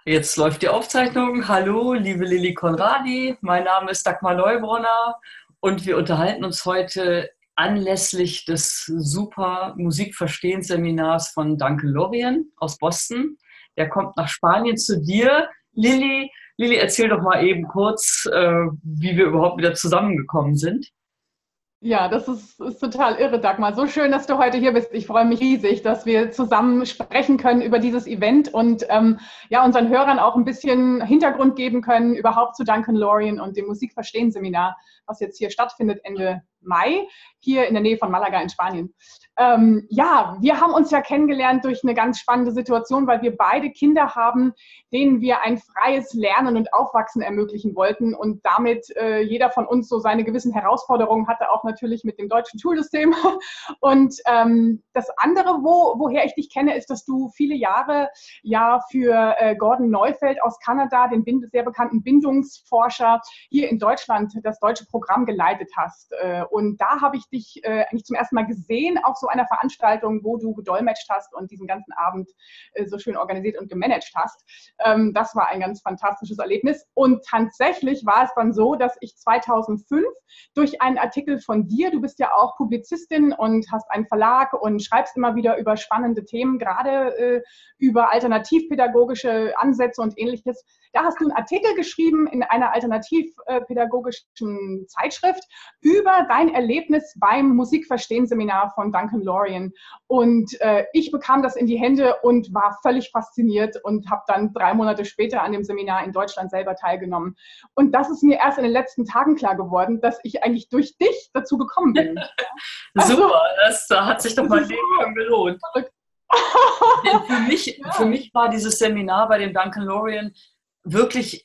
Jetzt läuft die Aufzeichnung. Hallo, liebe Lilly Konradi. Mein Name ist Dagmar Neubronner und wir unterhalten uns heute anlässlich des super Musikverstehensseminars von Duncan Lorien aus Boston. Der kommt nach Spanien zu dir. Lilly, erzähl doch mal eben kurz, wie wir überhaupt wieder zusammengekommen sind. Ja, das ist total irre, Dagmar. So schön, dass du heute hier bist. Ich freue mich riesig, dass wir zusammen sprechen können über dieses Event und ja, unseren Hörern auch ein bisschen Hintergrund geben können, überhaupt zu Duncan Lorien und dem Musikverstehen-Seminar, was jetzt hier stattfindet Ende Mai, hier in der Nähe von Malaga in Spanien. Ja, wir haben uns ja kennengelernt durch eine ganz spannende Situation, weil wir beide Kinder haben, denen wir ein freies Lernen und Aufwachsen ermöglichen wollten und damit jeder von uns so seine gewissen Herausforderungen hatte, auch natürlich mit dem deutschen Schulsystem. Und das andere, woher ich dich kenne, ist, dass du viele Jahre ja für Gordon Neufeld aus Kanada, den sehr bekannten Bindungsforscher, hier in Deutschland das deutsche Programm geleitet hast. Und da habe ich dich eigentlich zum ersten Mal gesehen auf so einer Veranstaltung, wo du gedolmetscht hast und diesen ganzen Abend so schön organisiert und gemanagt hast. Das war ein ganz fantastisches Erlebnis. Und tatsächlich war es dann so, dass ich 2005 durch einen Artikel von dir, du bist ja auch Publizistin und hast einen Verlag und schreibst immer wieder über spannende Themen, gerade über alternativpädagogische Ansätze und ähnliches. Da hast du einen Artikel geschrieben in einer alternativpädagogischen Zeitschrift über dein Erlebnis beim Musikverstehen-Seminar von Duncan Lorien. Und ich bekam das in die Hände und war völlig fasziniert und habe dann 3 Monate später an dem Seminar in Deutschland selber teilgenommen. Und das ist mir erst in den letzten Tagen klar geworden, dass ich eigentlich durch dich dazu gekommen bin. Also, Super, da hat sich doch mein Leben schon gelohnt. Denn für mich war dieses Seminar bei dem Duncan Lorien wirklich,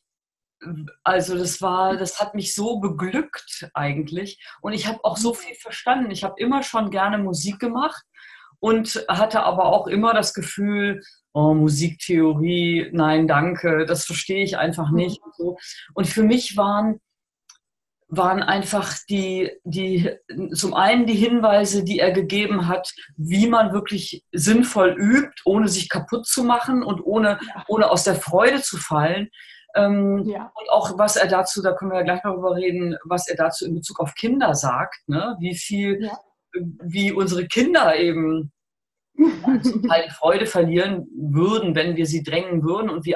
also das hat mich so beglückt eigentlich. Und ich habe auch so viel verstanden. Ich habe immer schon gerne Musik gemacht und hatte aber auch immer das Gefühl, oh, Musiktheorie, nein, danke, das verstehe ich einfach nicht. Und so. Und für mich waren einfach zum einen die Hinweise, die er gegeben hat, wie man wirklich sinnvoll übt, ohne sich kaputt zu machen und ohne aus der Freude zu fallen. Und auch, was er dazu, da können wir ja gleich noch drüber reden, was er dazu in Bezug auf Kinder sagt, ne? Wie unsere Kinder eben zum Teil Freude verlieren würden, wenn wir sie drängen würden und wie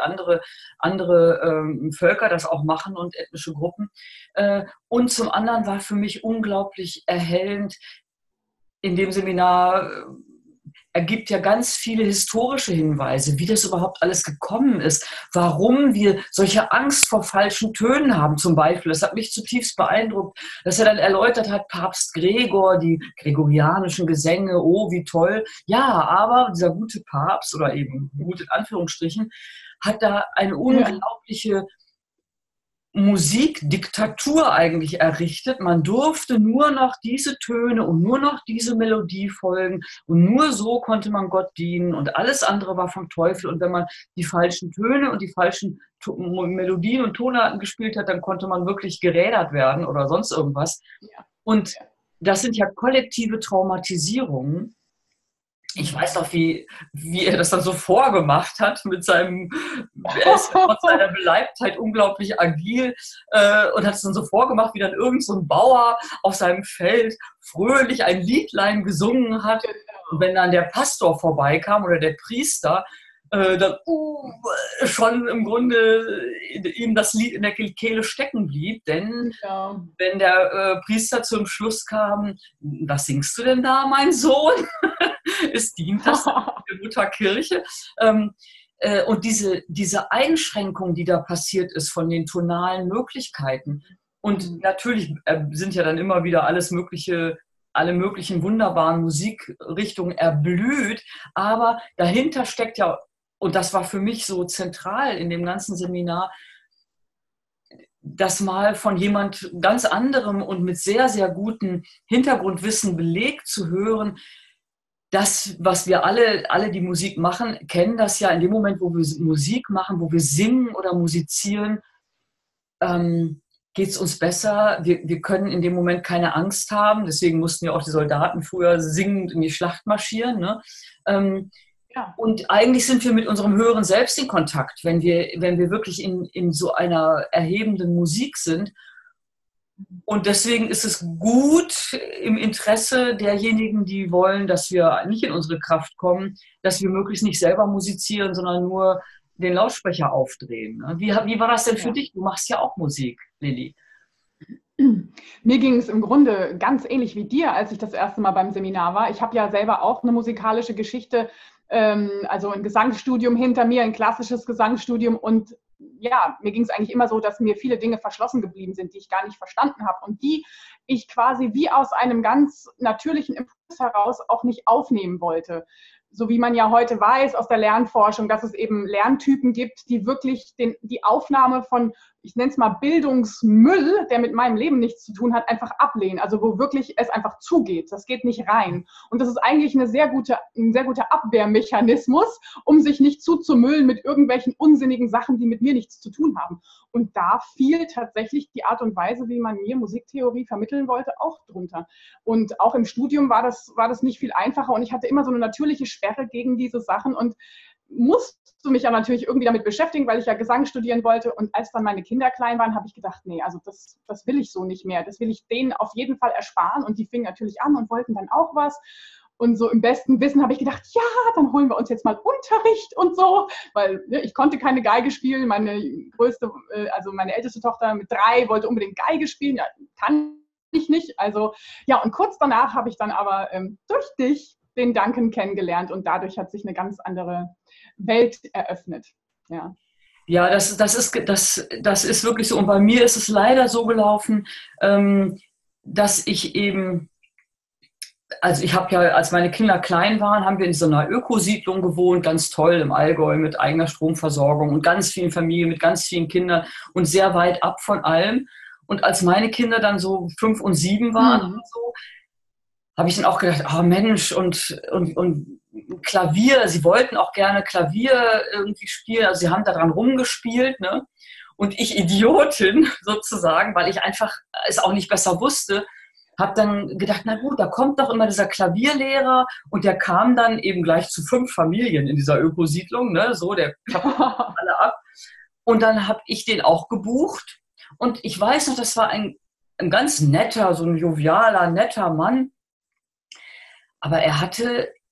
andere Völker das auch machen und ethnische Gruppen. Und zum anderen war für mich unglaublich erhellend in dem Seminar, er gibt ja ganz viele historische Hinweise, wie das überhaupt alles gekommen ist, warum wir solche Angst vor falschen Tönen haben zum Beispiel. Das hat mich zutiefst beeindruckt, dass er dann erläutert hat, Papst Gregor, die gregorianischen Gesänge, oh, wie toll. Ja, aber dieser gute Papst, oder eben gut in Anführungsstrichen, hat da eine unglaubliche Musikdiktatur eigentlich errichtet. Man durfte nur noch diese Töne und nur noch diese Melodie folgen und nur so konnte man Gott dienen und alles andere war vom Teufel. Und wenn man die falschen Töne und die falschen Melodien und Tonarten gespielt hat, dann konnte man wirklich gerädert werden oder sonst irgendwas. Und das sind ja kollektive Traumatisierungen. Ich weiß noch, wie er das dann so vorgemacht hat er ist ja trotz seiner Beleibtheit unglaublich agil und hat es dann so vorgemacht, wie dann irgend so ein Bauer auf seinem Feld fröhlich ein Liedlein gesungen hat. Und wenn dann der Pastor vorbeikam oder der Priester, dann schon im Grunde ihm das Lied in der Kehle stecken blieb, denn wenn der Priester zum Schluss kam, was singst du denn da, mein Sohn? Dient das der Mutterkirche? Und diese Einschränkung, die da passiert ist von den tonalen Möglichkeiten. Und natürlich sind ja dann immer wieder alle möglichen wunderbaren Musikrichtungen erblüht, aber dahinter steckt ja, und das war für mich so zentral in dem ganzen Seminar, das mal von jemand ganz anderem und mit sehr, sehr gutem Hintergrundwissen belegt zu hören. Das, was wir alle, die Musik machen, kennen das ja in dem Moment, wo wir Musik machen, wo wir singen oder musizieren, geht es uns besser. Wir können in dem Moment keine Angst haben. Deswegen mussten ja auch die Soldaten früher singend in die Schlacht marschieren. Ne? Ja. Und eigentlich sind wir mit unserem höheren Selbst in Kontakt, wenn wir wirklich in so einer erhebenden Musik sind. Und deswegen ist es gut im Interesse derjenigen, die wollen, dass wir nicht in unsere Kraft kommen, dass wir möglichst nicht selber musizieren, sondern nur den Lautsprecher aufdrehen. Wie war das denn für dich? Du machst ja auch Musik, Lilly. Mir ging es im Grunde ganz ähnlich wie dir, als ich das erste Mal beim Seminar war. Ich habe ja selber auch eine musikalische Geschichte, also ein Gesangsstudium hinter mir, ein klassisches Gesangsstudium. Und ja, mir ging es eigentlich immer so, dass mir viele Dinge verschlossen geblieben sind, die ich gar nicht verstanden habe und die ich quasi wie aus einem ganz natürlichen Impuls heraus auch nicht aufnehmen wollte. So wie man ja heute weiß aus der Lernforschung, dass es eben Lerntypen gibt, die wirklich die Aufnahme von, ich nenne es mal Bildungsmüll, der mit meinem Leben nichts zu tun hat, einfach ablehnen. Also wo wirklich es einfach zugeht. Das geht nicht rein. Und das ist eigentlich ein sehr guter Abwehrmechanismus, um sich nicht zuzumüllen mit irgendwelchen unsinnigen Sachen, die mit mir nichts zu tun haben. Und da fiel tatsächlich die Art und Weise, wie man mir Musiktheorie vermitteln wollte, auch drunter. Und auch im Studium war das nicht viel einfacher. Und ich hatte immer so eine natürliche Sperre gegen diese Sachen und musste mich ja natürlich irgendwie damit beschäftigen, weil ich ja Gesang studieren wollte. Und als dann meine Kinder klein waren, habe ich gedacht, nee, also das will ich so nicht mehr. Das will ich denen auf jeden Fall ersparen. Und die fingen natürlich an und wollten dann auch was. Und so im besten Wissen habe ich gedacht, ja, dann holen wir uns jetzt mal Unterricht und so, weil ich konnte keine Geige spielen. Meine älteste Tochter mit 3 wollte unbedingt Geige spielen. Ja, kann ich nicht. Also ja, und kurz danach habe ich dann aber durch dich den Duncan kennengelernt und dadurch hat sich eine ganz andere Welt eröffnet. Ja. Ja, das ist wirklich so. Und bei mir ist es leider so gelaufen, dass ich eben, also ich habe ja, als meine Kinder klein waren, haben wir in so einer Ökosiedlung gewohnt, ganz toll im Allgäu mit eigener Stromversorgung und ganz vielen Familien, mit ganz vielen Kindern und sehr weit ab von allem. Und als meine Kinder dann so 5 und 7 waren, so, habe ich dann auch gedacht, oh Mensch, und Klavier, sie wollten auch gerne Klavier irgendwie spielen, also sie haben daran rumgespielt, ne? Und ich Idiotin sozusagen, weil ich einfach es auch nicht besser wusste, habe dann gedacht, na gut, da kommt doch immer dieser Klavierlehrer und der kam dann eben gleich zu 5 Familien in dieser Ökosiedlung, ne? So, der klappert alle ab. Und dann habe ich den auch gebucht und ich weiß noch, das war ein ganz netter, so ein jovialer, netter Mann, aber er hat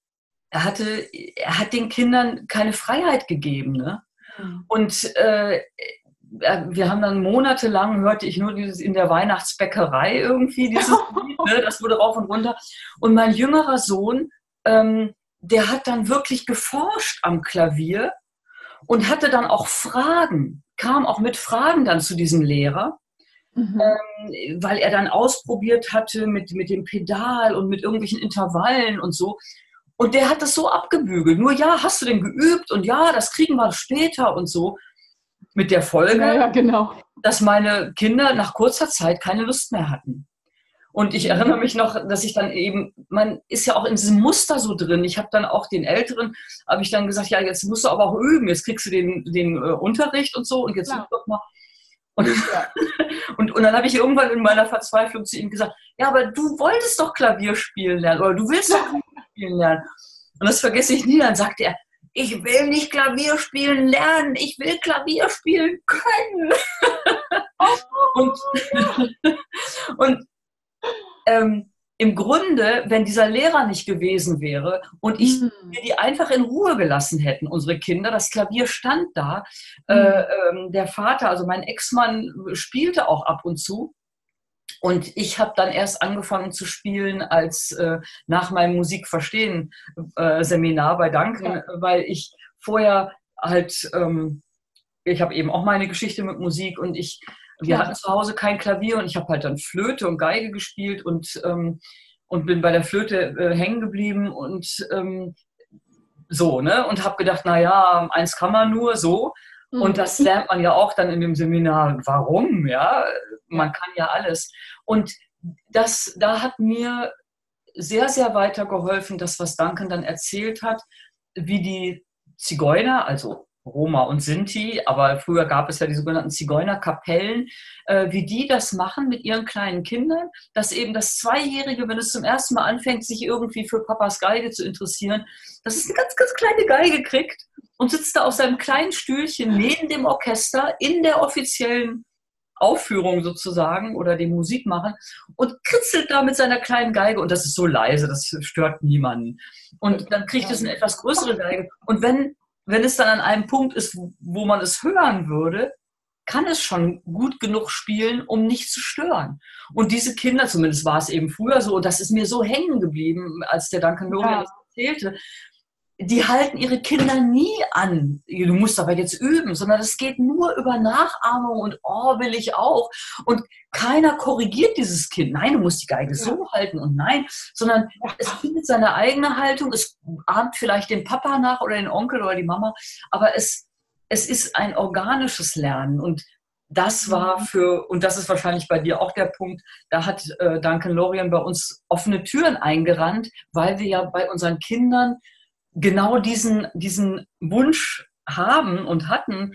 den Kindern keine Freiheit gegeben, ne? Und wir haben dann monatelang, hörte ich nur dieses in der Weihnachtsbäckerei irgendwie, dieses Lied, ne? Das wurde rauf und runter. Und mein jüngerer Sohn, der hat dann wirklich geforscht am Klavier und hatte dann auch Fragen, kam auch mit Fragen dann zu diesem Lehrer. Weil er dann ausprobiert hatte mit dem Pedal und mit irgendwelchen Intervallen und so. Und der hat das so abgebügelt. Nur ja, hast du denn geübt? Und ja, das kriegen wir später und so. Mit der Folge, ja, genau, dass meine Kinder nach kurzer Zeit keine Lust mehr hatten. Und ich erinnere mich noch, dass ich dann eben, man ist ja auch in diesem Muster so drin. Ich habe dann auch den Älteren, habe ich dann gesagt, ja, jetzt musst du aber auch üben. Jetzt kriegst du den Unterricht und so und jetzt üb doch mal. Und, ja. und dann habe ich irgendwann in meiner Verzweiflung zu ihm gesagt, ja, aber du wolltest doch Klavier spielen lernen oder du willst doch Klavier spielen lernen. Und das vergesse ich nie. Dann sagte er, ich will nicht Klavier spielen lernen, ich will Klavier spielen können. und im Grunde, wenn dieser Lehrer nicht gewesen wäre und wir die einfach in Ruhe gelassen hätten, unsere Kinder, das Klavier stand da, der Vater, also mein Ex-Mann, spielte auch ab und zu. Und ich habe dann erst angefangen zu spielen als nach meinem Musikverstehen-Seminar bei Duncan, weil ich vorher halt, ich habe eben auch meine Geschichte mit Musik und wir hatten zu Hause kein Klavier und ich habe halt dann Flöte und Geige gespielt und bin bei der Flöte hängen geblieben und so, ne? Und habe gedacht, naja, eins kann man nur so. Und das lernt man ja auch dann in dem Seminar. Warum? Ja, man kann ja alles. Und da hat mir sehr, sehr weitergeholfen, das, was Duncan dann erzählt hat, wie die Zigeuner, also Roma und Sinti, aber früher gab es ja die sogenannten Zigeunerkapellen, wie die das machen mit ihren kleinen Kindern, dass eben das Zweijährige, wenn es zum ersten Mal anfängt, sich irgendwie für Papas Geige zu interessieren, dass es eine ganz, ganz kleine Geige kriegt und sitzt da auf seinem kleinen Stühlchen neben dem Orchester in der offiziellen Aufführung sozusagen oder dem Musikmachen und kritzelt da mit seiner kleinen Geige und das ist so leise, das stört niemanden. Und dann kriegt es eine etwas größere Geige und wenn es dann an einem Punkt ist, wo man es hören würde, kann es schon gut genug spielen, um nicht zu stören. Und diese Kinder, zumindest war es eben früher so, und das ist mir so hängen geblieben, als der Duncan Lorian das erzählte, die halten ihre Kinder nie an, du musst aber jetzt üben, sondern es geht nur über Nachahmung und will ich auch. Und keiner korrigiert dieses Kind. Nein, du musst die Geige so halten und nein, sondern es findet seine eigene Haltung, es ahmt vielleicht den Papa nach oder den Onkel oder die Mama, aber es ist ein organisches Lernen und das war und das ist wahrscheinlich bei dir auch der Punkt, da hat Duncan Lorian bei uns offene Türen eingerannt, weil wir ja bei unseren Kindern genau diesen Wunsch haben und hatten,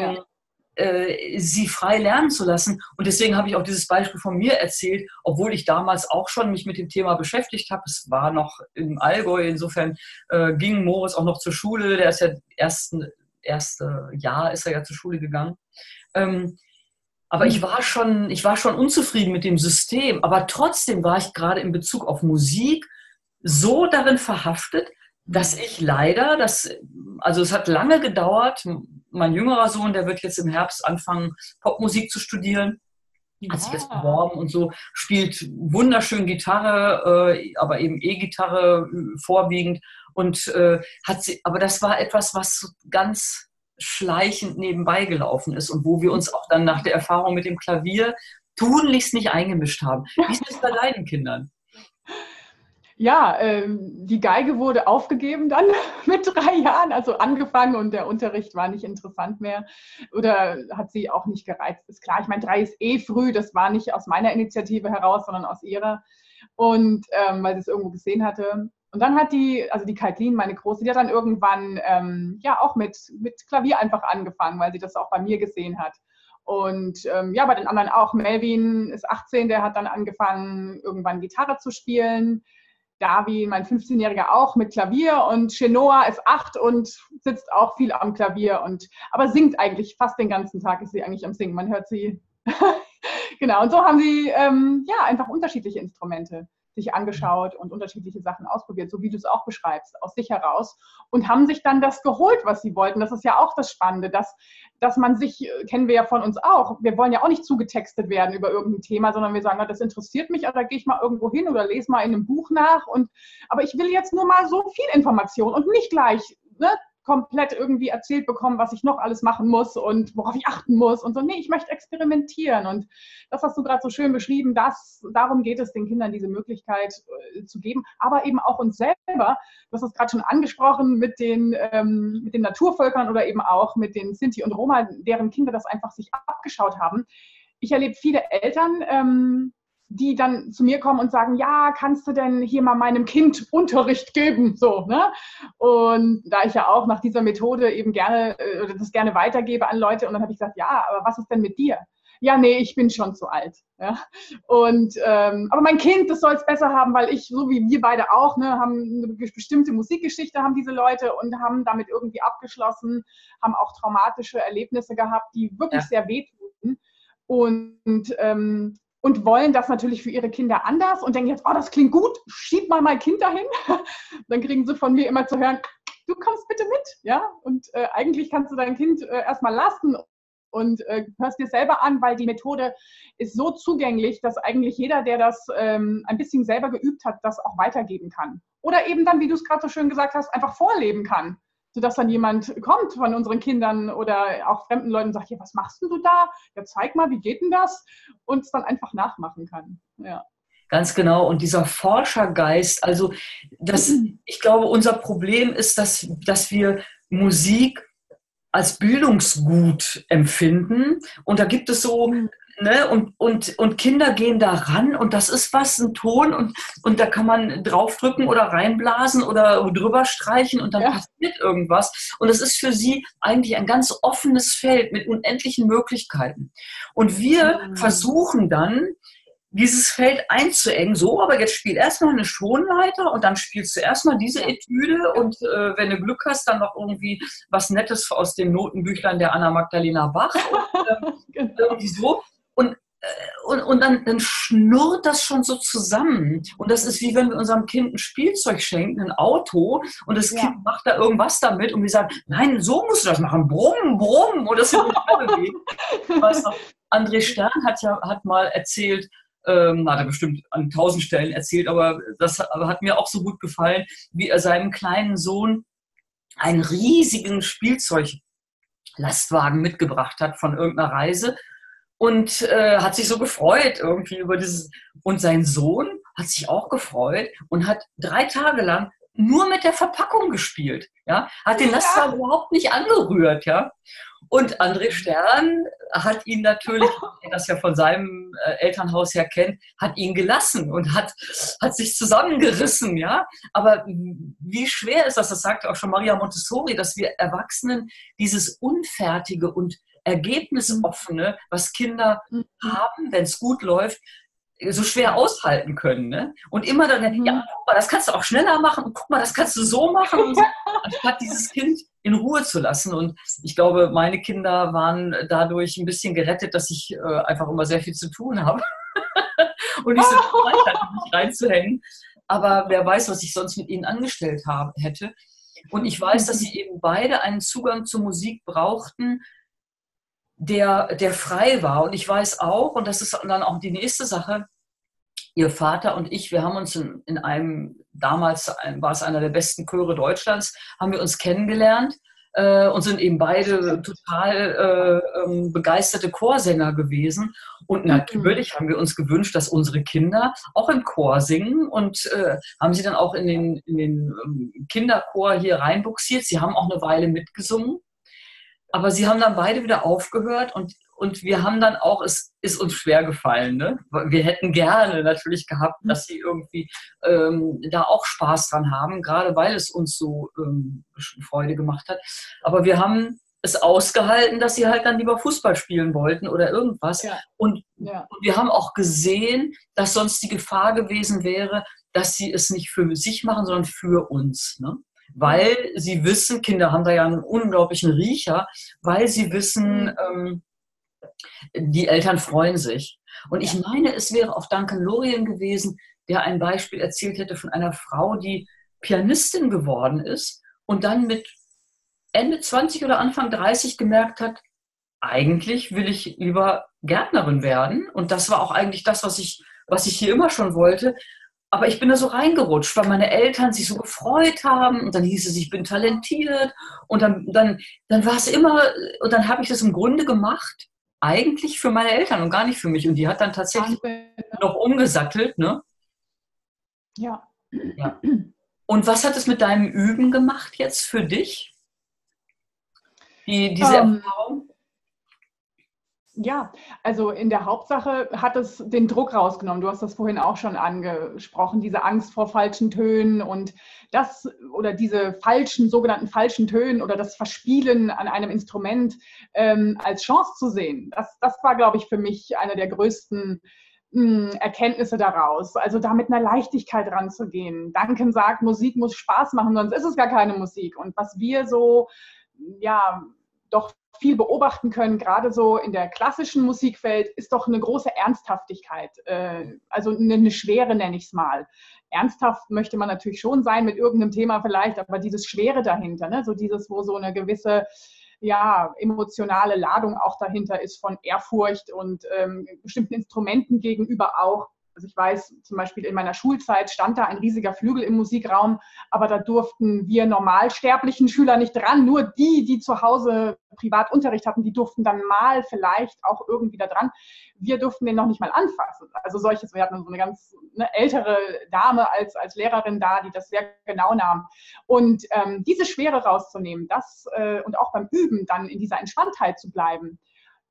sie frei lernen zu lassen. Und deswegen habe ich auch dieses Beispiel von mir erzählt, obwohl ich damals auch schon mich mit dem Thema beschäftigt habe. Es war noch im Allgäu, insofern ging Moritz auch noch zur Schule. Der ist ja erste Jahr ist er ja zur Schule gegangen. Aber ich war schon unzufrieden mit dem System. Aber trotzdem war ich gerade in Bezug auf Musik so darin verhaftet, dass ich leider, also es hat lange gedauert, mein jüngerer Sohn, der wird jetzt im Herbst anfangen, Popmusik zu studieren, hat sich jetzt beworben und so, spielt wunderschön Gitarre, aber eben E-Gitarre vorwiegend und aber das war etwas, was ganz schleichend nebenbei gelaufen ist und wo wir uns auch dann nach der Erfahrung mit dem Klavier tunlichst nicht eingemischt haben. Wie ist das bei deinen Kindern? Ja, die Geige wurde aufgegeben dann mit 3 Jahren, also angefangen und der Unterricht war nicht interessant mehr oder hat sie auch nicht gereizt. Ist klar, ich meine, 3 ist früh, das war nicht aus meiner Initiative heraus, sondern aus ihrer und weil sie es irgendwo gesehen hatte. Und dann hat die Kaitlin, meine Große, die hat dann irgendwann auch mit Klavier einfach angefangen, weil sie das auch bei mir gesehen hat. Und bei den anderen auch. Melvin ist 18, der hat dann angefangen, irgendwann Gitarre zu spielen. Davi, mein 15-Jähriger, auch mit Klavier und Chenoa ist 8 und sitzt auch viel am Klavier aber singt eigentlich fast den ganzen Tag, ist sie eigentlich am Singen. Man hört sie. Genau, und so haben sie einfach unterschiedliche Instrumente sich angeschaut und unterschiedliche Sachen ausprobiert, so wie du es auch beschreibst, aus sich heraus und haben sich dann das geholt, was sie wollten. Das ist ja auch das Spannende, dass man sich, kennen wir ja von uns auch, wir wollen ja auch nicht zugetextet werden über irgendein Thema, sondern wir sagen, na, das interessiert mich, oder gehe ich mal irgendwo hin oder lese mal in einem Buch nach aber ich will jetzt nur mal so viel Information und nicht gleich, komplett irgendwie erzählt bekommen, was ich noch alles machen muss und worauf ich achten muss und so. Nee, ich möchte experimentieren und das hast du gerade so schön beschrieben, darum geht es, den Kindern diese Möglichkeit zu geben, aber eben auch uns selber. Du hast es gerade schon angesprochen mit den Naturvölkern oder eben auch mit den Sinti und Roma, deren Kinder das einfach sich abgeschaut haben. Ich erlebe viele Eltern, die dann zu mir kommen und sagen, ja, kannst du denn hier mal meinem Kind Unterricht geben? So, ne? Und da ich ja auch nach dieser Methode eben gerne weitergebe an Leute und dann habe ich gesagt, ja, aber was ist denn mit dir? Ja, nee, ich bin schon zu alt. Ja? Und aber mein Kind, das soll es besser haben, weil ich, so wie wir beide auch, haben eine bestimmte Musikgeschichte, haben diese Leute und haben damit irgendwie abgeschlossen, haben auch traumatische Erlebnisse gehabt, die wirklich sehr wehtun und wollen das natürlich für ihre Kinder anders und denken jetzt, oh, das klingt gut, schieb mal mein Kind dahin. Dann kriegen sie von mir immer zu hören, du kommst bitte mit. Ja? Und eigentlich kannst du dein Kind erstmal lassen und hörst dir selber an, weil die Methode ist so zugänglich, dass eigentlich jeder, der das ein bisschen selber geübt hat, das auch weitergeben kann. Oder eben dann, wie du es gerade so schön gesagt hast, einfach vorleben kann. Sodass dann jemand kommt von unseren Kindern oder auch fremden Leuten und sagt, ja, was machst denn du da? Ja, zeig mal, wie geht denn das? Und es dann einfach nachmachen kann. Ja. Ganz genau. Und dieser Forschergeist, also ich glaube, unser Problem ist, dass wir Musik als Bildungsgut empfinden. Und da gibt es so Ne? Und Kinder gehen da ran und das ist was, ein Ton und da kann man draufdrücken oder reinblasen oder drüber streichen und dann Ja. passiert irgendwas. Und es ist für sie eigentlich ein ganz offenes Feld mit unendlichen Möglichkeiten. Und wir versuchen dann, dieses Feld einzuengen, so, aber jetzt spiel erstmal eine Tonleiter und dann spielst du erstmal diese Etüde und wenn du Glück hast, dann noch irgendwie was Nettes aus den Notenbüchlein der Anna Magdalena Bach und Genau. irgendwie so. Und, und dann schnurrt das schon so zusammen. Und das ist wie wenn wir unserem Kind ein Spielzeug schenken, ein Auto, und das Kind macht da irgendwas damit und wir sagen, nein, so musst du das machen, brumm, brumm, und das sind wir bewegen. Ich weiß noch, André Stern hat mal erzählt, hat er bestimmt an 1000 Stellen erzählt, aber das hat mir auch so gut gefallen, wie er seinem kleinen Sohn einen riesigen Spielzeuglastwagen mitgebracht hat von irgendeiner Reise und hat sich so gefreut irgendwie über dieses. Und sein Sohn hat sich auch gefreut und hat 3 Tage lang nur mit der Verpackung gespielt, ja, hat den Lastwagen überhaupt nicht angerührt, ja. Und André Stern hat ihn natürlich, der das ja von seinem Elternhaus her kennt, hat ihn gelassen und hat sich zusammengerissen, ja. Aber wie schwer ist das sagt auch schon Maria Montessori, dass wir Erwachsenen dieses Unfertige und Ergebnisoffene, was Kinder haben, wenn es gut läuft, so schwer aushalten können. Ne? Und immer dann, ja, guck mal, das kannst du auch schneller machen und guck mal, das kannst du so machen. Und so, anstatt dieses Kind in Ruhe zu lassen. Und ich glaube, meine Kinder waren dadurch ein bisschen gerettet, dass ich einfach immer sehr viel zu tun habe und nicht so viel Zeit hatte, mich reinzuhängen. Aber wer weiß, was ich sonst mit ihnen angestellt hätte. Und ich weiß, dass sie eben beide einen Zugang zur Musik brauchten, der frei war. Und ich weiß auch, und das ist dann auch die nächste Sache, ihr Vater und ich, wir haben uns in einem, damals war es einer der besten Chöre Deutschlands, haben wir uns kennengelernt und sind eben beide total begeisterte Chorsänger gewesen. Und natürlich haben wir uns gewünscht, dass unsere Kinder auch im Chor singen und haben sie dann auch in den Kinderchor hier reinbuxiert. Sie haben auch eine Weile mitgesungen. Aber sie haben dann beide wieder aufgehört und wir haben dann auch, es ist uns schwer gefallen. Ne? Wir hätten gerne natürlich gehabt, dass sie irgendwie da auch Spaß dran haben, gerade weil es uns so Freude gemacht hat. Aber wir haben es ausgehalten, dass sie halt dann lieber Fußball spielen wollten oder irgendwas. Ja. Und wir haben auch gesehen, dass sonst die Gefahr gewesen wäre, dass sie es nicht für sich machen, sondern für uns. Ne? Weil sie wissen, Kinder haben da ja einen unglaublichen Riecher, weil sie wissen, die Eltern freuen sich. Und ich meine, es wäre auch Duncan Lorien gewesen, der ein Beispiel erzählt hätte von einer Frau, die Pianistin geworden ist und dann mit Ende 20 oder Anfang 30 gemerkt hat, eigentlich will ich lieber Gärtnerin werden. Und das war auch eigentlich das, was ich hier immer schon wollte. Aber ich bin da so reingerutscht, weil meine Eltern sich so gefreut haben und dann hieß es, ich bin talentiert und dann war es immer, und dann habe ich das im Grunde gemacht, eigentlich für meine Eltern und gar nicht für mich. Und die hat dann tatsächlich noch umgesattelt, ne? Ja. Und was hat es mit deinem Üben gemacht jetzt für dich? Diese Erfahrung? Ja, also in der Hauptsache hat es den Druck rausgenommen. Du hast das vorhin auch schon angesprochen, diese Angst vor falschen Tönen und das oder diese sogenannten falschen Tönen oder das Verspielen an einem Instrument als Chance zu sehen. Das war, glaube ich, für mich eine der größten Erkenntnisse daraus. Also da mit einer Leichtigkeit ranzugehen. Duncan sagt, Musik muss Spaß machen, sonst ist es gar keine Musik. Und was wir so, ja, doch viel beobachten können, gerade so in der klassischen Musikwelt, ist doch eine große Ernsthaftigkeit. Also eine Schwere nenne ich es mal. Ernsthaft möchte man natürlich schon sein mit irgendeinem Thema vielleicht, aber dieses Schwere dahinter, ne? So dieses, wo so eine gewisse emotionale Ladung auch dahinter ist von Ehrfurcht und bestimmten Instrumenten gegenüber auch. Also ich weiß, zum Beispiel in meiner Schulzeit stand da ein riesiger Flügel im Musikraum, aber da durften wir normalsterblichen Schüler nicht dran. Nur die zu Hause Privatunterricht hatten, die durften dann mal vielleicht auch irgendwie da dran. Wir durften den noch nicht mal anfassen. Also solches, wir hatten so eine ganz ältere Dame als Lehrerin da, die das sehr genau nahm. Und diese Schwere rauszunehmen, und auch beim Üben dann in dieser Entspanntheit zu bleiben,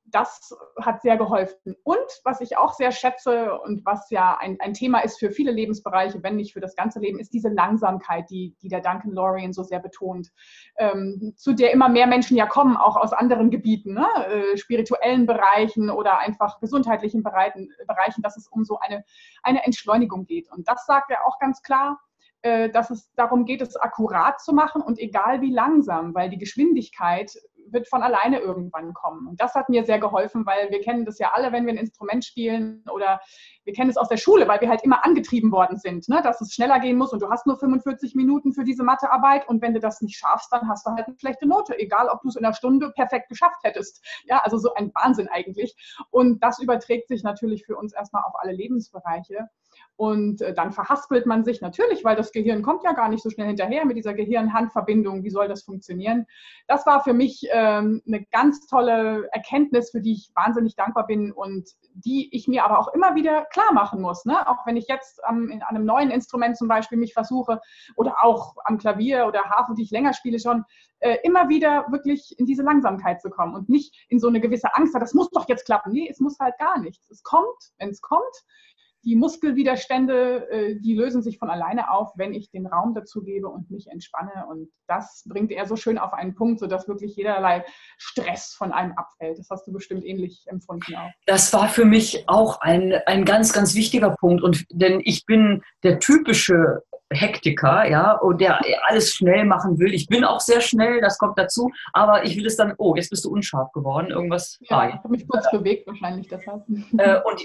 das hat sehr geholfen. Und was ich auch sehr schätze und was ja ein Thema ist für viele Lebensbereiche, wenn nicht für das ganze Leben, ist diese Langsamkeit, die der Duncan Lorian so sehr betont, zu der immer mehr Menschen ja kommen, auch aus anderen Gebieten, ne? Spirituellen Bereichen oder einfach gesundheitlichen Bereichen, dass es um so eine Entschleunigung geht. Und das sagt er auch ganz klar, dass es darum geht, es akkurat zu machen und egal wie langsam, weil die Geschwindigkeit wird von alleine irgendwann kommen. Und das hat mir sehr geholfen, weil wir kennen das ja alle, wenn wir ein Instrument spielen oder wir kennen es aus der Schule, weil wir halt immer angetrieben worden sind, ne? Dass es schneller gehen muss und du hast nur 45 Minuten für diese Mathearbeit und wenn du das nicht schaffst, dann hast du halt eine schlechte Note, egal ob du es in einer Stunde perfekt geschafft hättest. Ja, also so ein Wahnsinn eigentlich. Und das überträgt sich natürlich für uns erstmal auf alle Lebensbereiche. Und dann verhaspelt man sich natürlich, weil das Gehirn kommt ja gar nicht so schnell hinterher mit dieser Gehirn-Hand-Verbindung. Wie soll das funktionieren? Das war für mich eine ganz tolle Erkenntnis, für die ich wahnsinnig dankbar bin und die ich mir aber auch immer wieder klar machen muss. Ne? Auch wenn ich jetzt in einem neuen Instrument zum Beispiel mich versuche oder auch am Klavier oder Harfe, die ich länger spiele schon, immer wieder wirklich in diese Langsamkeit zu kommen und nicht in so eine gewisse Angst, das muss doch jetzt klappen. Nee, es muss halt gar nichts. Es kommt, wenn es kommt. Die Muskelwiderstände, die lösen sich von alleine auf, wenn ich den Raum dazu gebe und mich entspanne. Und das bringt er so schön auf einen Punkt, sodass wirklich jederlei Stress von einem abfällt. Das hast du bestimmt ähnlich empfunden auch. Das war für mich auch ein ganz, ganz wichtiger Punkt. Denn ich bin der typische Hektiker, ja, und der alles schnell machen will. Ich bin auch sehr schnell, das kommt dazu, aber ich will es dann, oh, jetzt bist du unscharf geworden, irgendwas. Ja, ich habe mich kurz bewegt wahrscheinlich deshalb. Und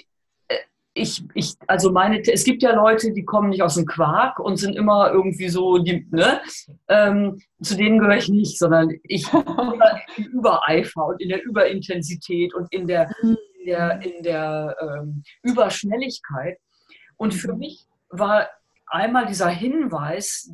es gibt ja Leute, die kommen nicht aus dem Quark und sind immer irgendwie so, zu denen gehöre ich nicht, sondern ich bin im Übereifer und in der Überintensität und in der Überschnelligkeit. Und für mich war einmal dieser Hinweis,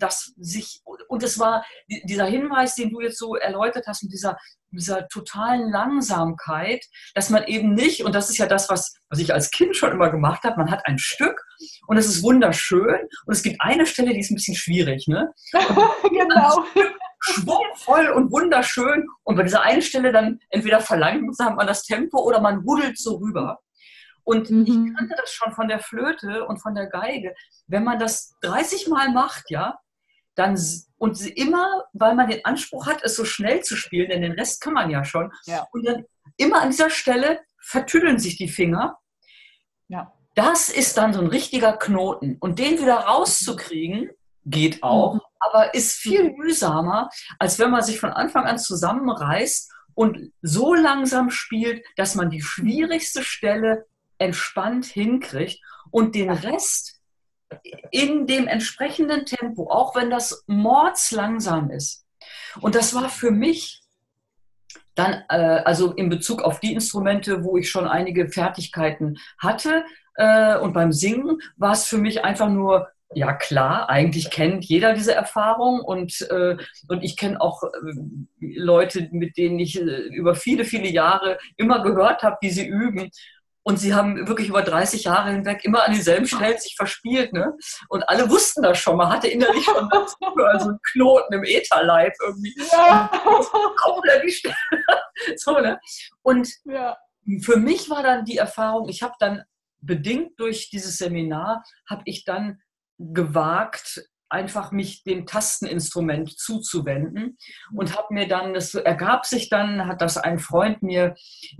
dieser Hinweis, den du jetzt so erläutert hast, mit dieser totalen Langsamkeit, dass man eben nicht, und das ist ja das, was ich als Kind schon immer gemacht habe, man hat ein Stück und es ist wunderschön und es gibt eine Stelle, die ist ein bisschen schwierig, ne? Genau. Schwungvoll und wunderschön und bei dieser einen Stelle dann entweder verlangsamt man das Tempo oder man huddelt so rüber. Und ich kannte das schon von der Flöte und von der Geige. Wenn man das 30 Mal macht, ja, dann und immer, weil man den Anspruch hat, es so schnell zu spielen, denn den Rest kann man ja schon. Ja. Und dann immer an dieser Stelle vertüddeln sich die Finger. Ja. Das ist dann so ein richtiger Knoten. Und den wieder rauszukriegen, geht auch, aber ist viel mühsamer, als wenn man sich von Anfang an zusammenreißt und so langsam spielt, dass man die schwierigste Stelle entspannt hinkriegt und den Rest in dem entsprechenden Tempo, auch wenn das mords-langsam ist. Und das war für mich dann, also in Bezug auf die Instrumente, wo ich schon einige Fertigkeiten hatte und beim Singen, war es für mich einfach nur, ja klar, eigentlich kennt jeder diese Erfahrung und ich kenne auch Leute, mit denen ich über viele, viele Jahre immer gehört habe, wie sie üben. Und sie haben wirklich über 30 Jahre hinweg immer an denselben Stellen sich verspielt, ne? Und alle wussten das schon. Man hatte innerlich schon so einen Knoten im Ätherleib irgendwie. Ja. Die Stelle. So, ne? Und für mich war dann die Erfahrung, ich habe dann bedingt durch dieses Seminar, habe ich dann gewagt, einfach mich dem Tasteninstrument zuzuwenden und habe mir dann, das ergab sich dann, hat das ein Freund mir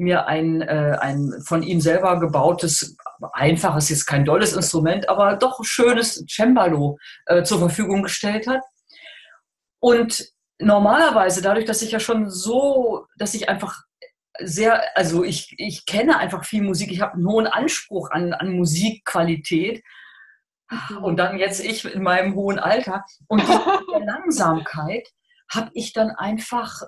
ein von ihm selber gebautes, einfaches, jetzt kein dolles Instrument, aber doch schönes Cembalo zur Verfügung gestellt hat. Und normalerweise, dadurch, dass ich ja schon so, dass ich einfach also ich kenne einfach viel Musik, ich habe einen hohen Anspruch an Musikqualität. Und dann jetzt ich in meinem hohen Alter. Und diese Langsamkeit habe ich dann einfach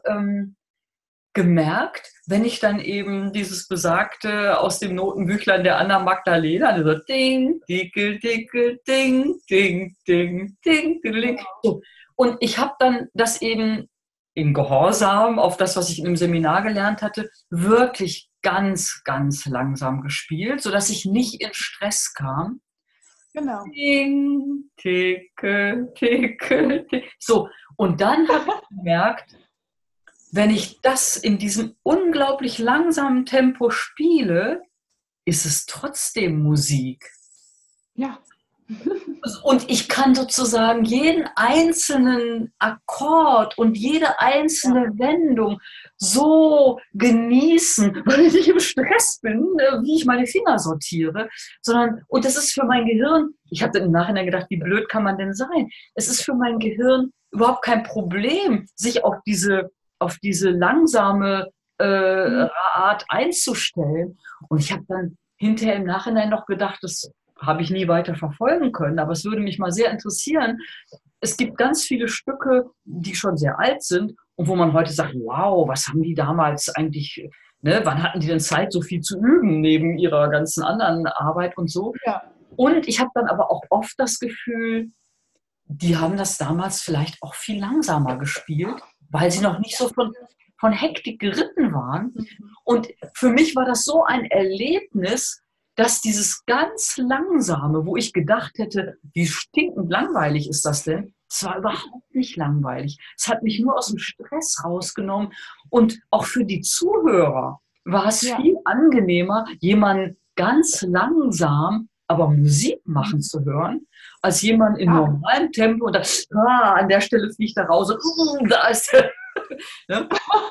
gemerkt, wenn ich dann eben dieses Besagte aus dem Notenbüchlein der Anna Magdalena, so ding, dickel, dickel, ding, ding, ding, ding, ding. So. Und ich habe dann das eben in Gehorsam auf das, was ich in einem Seminar gelernt hatte, wirklich ganz, ganz langsam gespielt, sodass ich nicht in Stress kam. Genau. Ding, ticke, ticke, ticke. So, und dann habe ich gemerkt, wenn ich das in diesem unglaublich langsamen Tempo spiele, ist es trotzdem Musik. Ja. Und ich kann sozusagen jeden einzelnen Akkord und jede einzelne Wendung so genießen, weil ich nicht im Stress bin, wie ich meine Finger sortiere, sondern, und das ist für mein Gehirn, ich habe im Nachhinein gedacht, wie blöd kann man denn sein? Es ist für mein Gehirn überhaupt kein Problem, sich auf diese langsame Art einzustellen. Und ich habe dann hinterher im Nachhinein noch gedacht, das habe ich nie weiter verfolgen können, aber es würde mich mal sehr interessieren. Es gibt ganz viele Stücke, die schon sehr alt sind und wo man heute sagt, wow, was haben die damals eigentlich, ne, wann hatten die denn Zeit, so viel zu üben neben ihrer ganzen anderen Arbeit und so. Ja. Und ich habe dann aber auch oft das Gefühl, die haben das damals vielleicht auch viel langsamer gespielt, weil sie noch nicht so von Hektik geritten waren. Und für mich war das so ein Erlebnis, dass dieses ganz Langsame, wo ich gedacht hätte, wie stinkend langweilig ist das denn, es war überhaupt nicht langweilig. Es hat mich nur aus dem Stress rausgenommen. Und auch für die Zuhörer war es viel angenehmer, jemanden ganz langsam, aber Musik machen zu hören, als jemand in normalem Tempo und an der Stelle fliegt er raus und da ist er. Ne?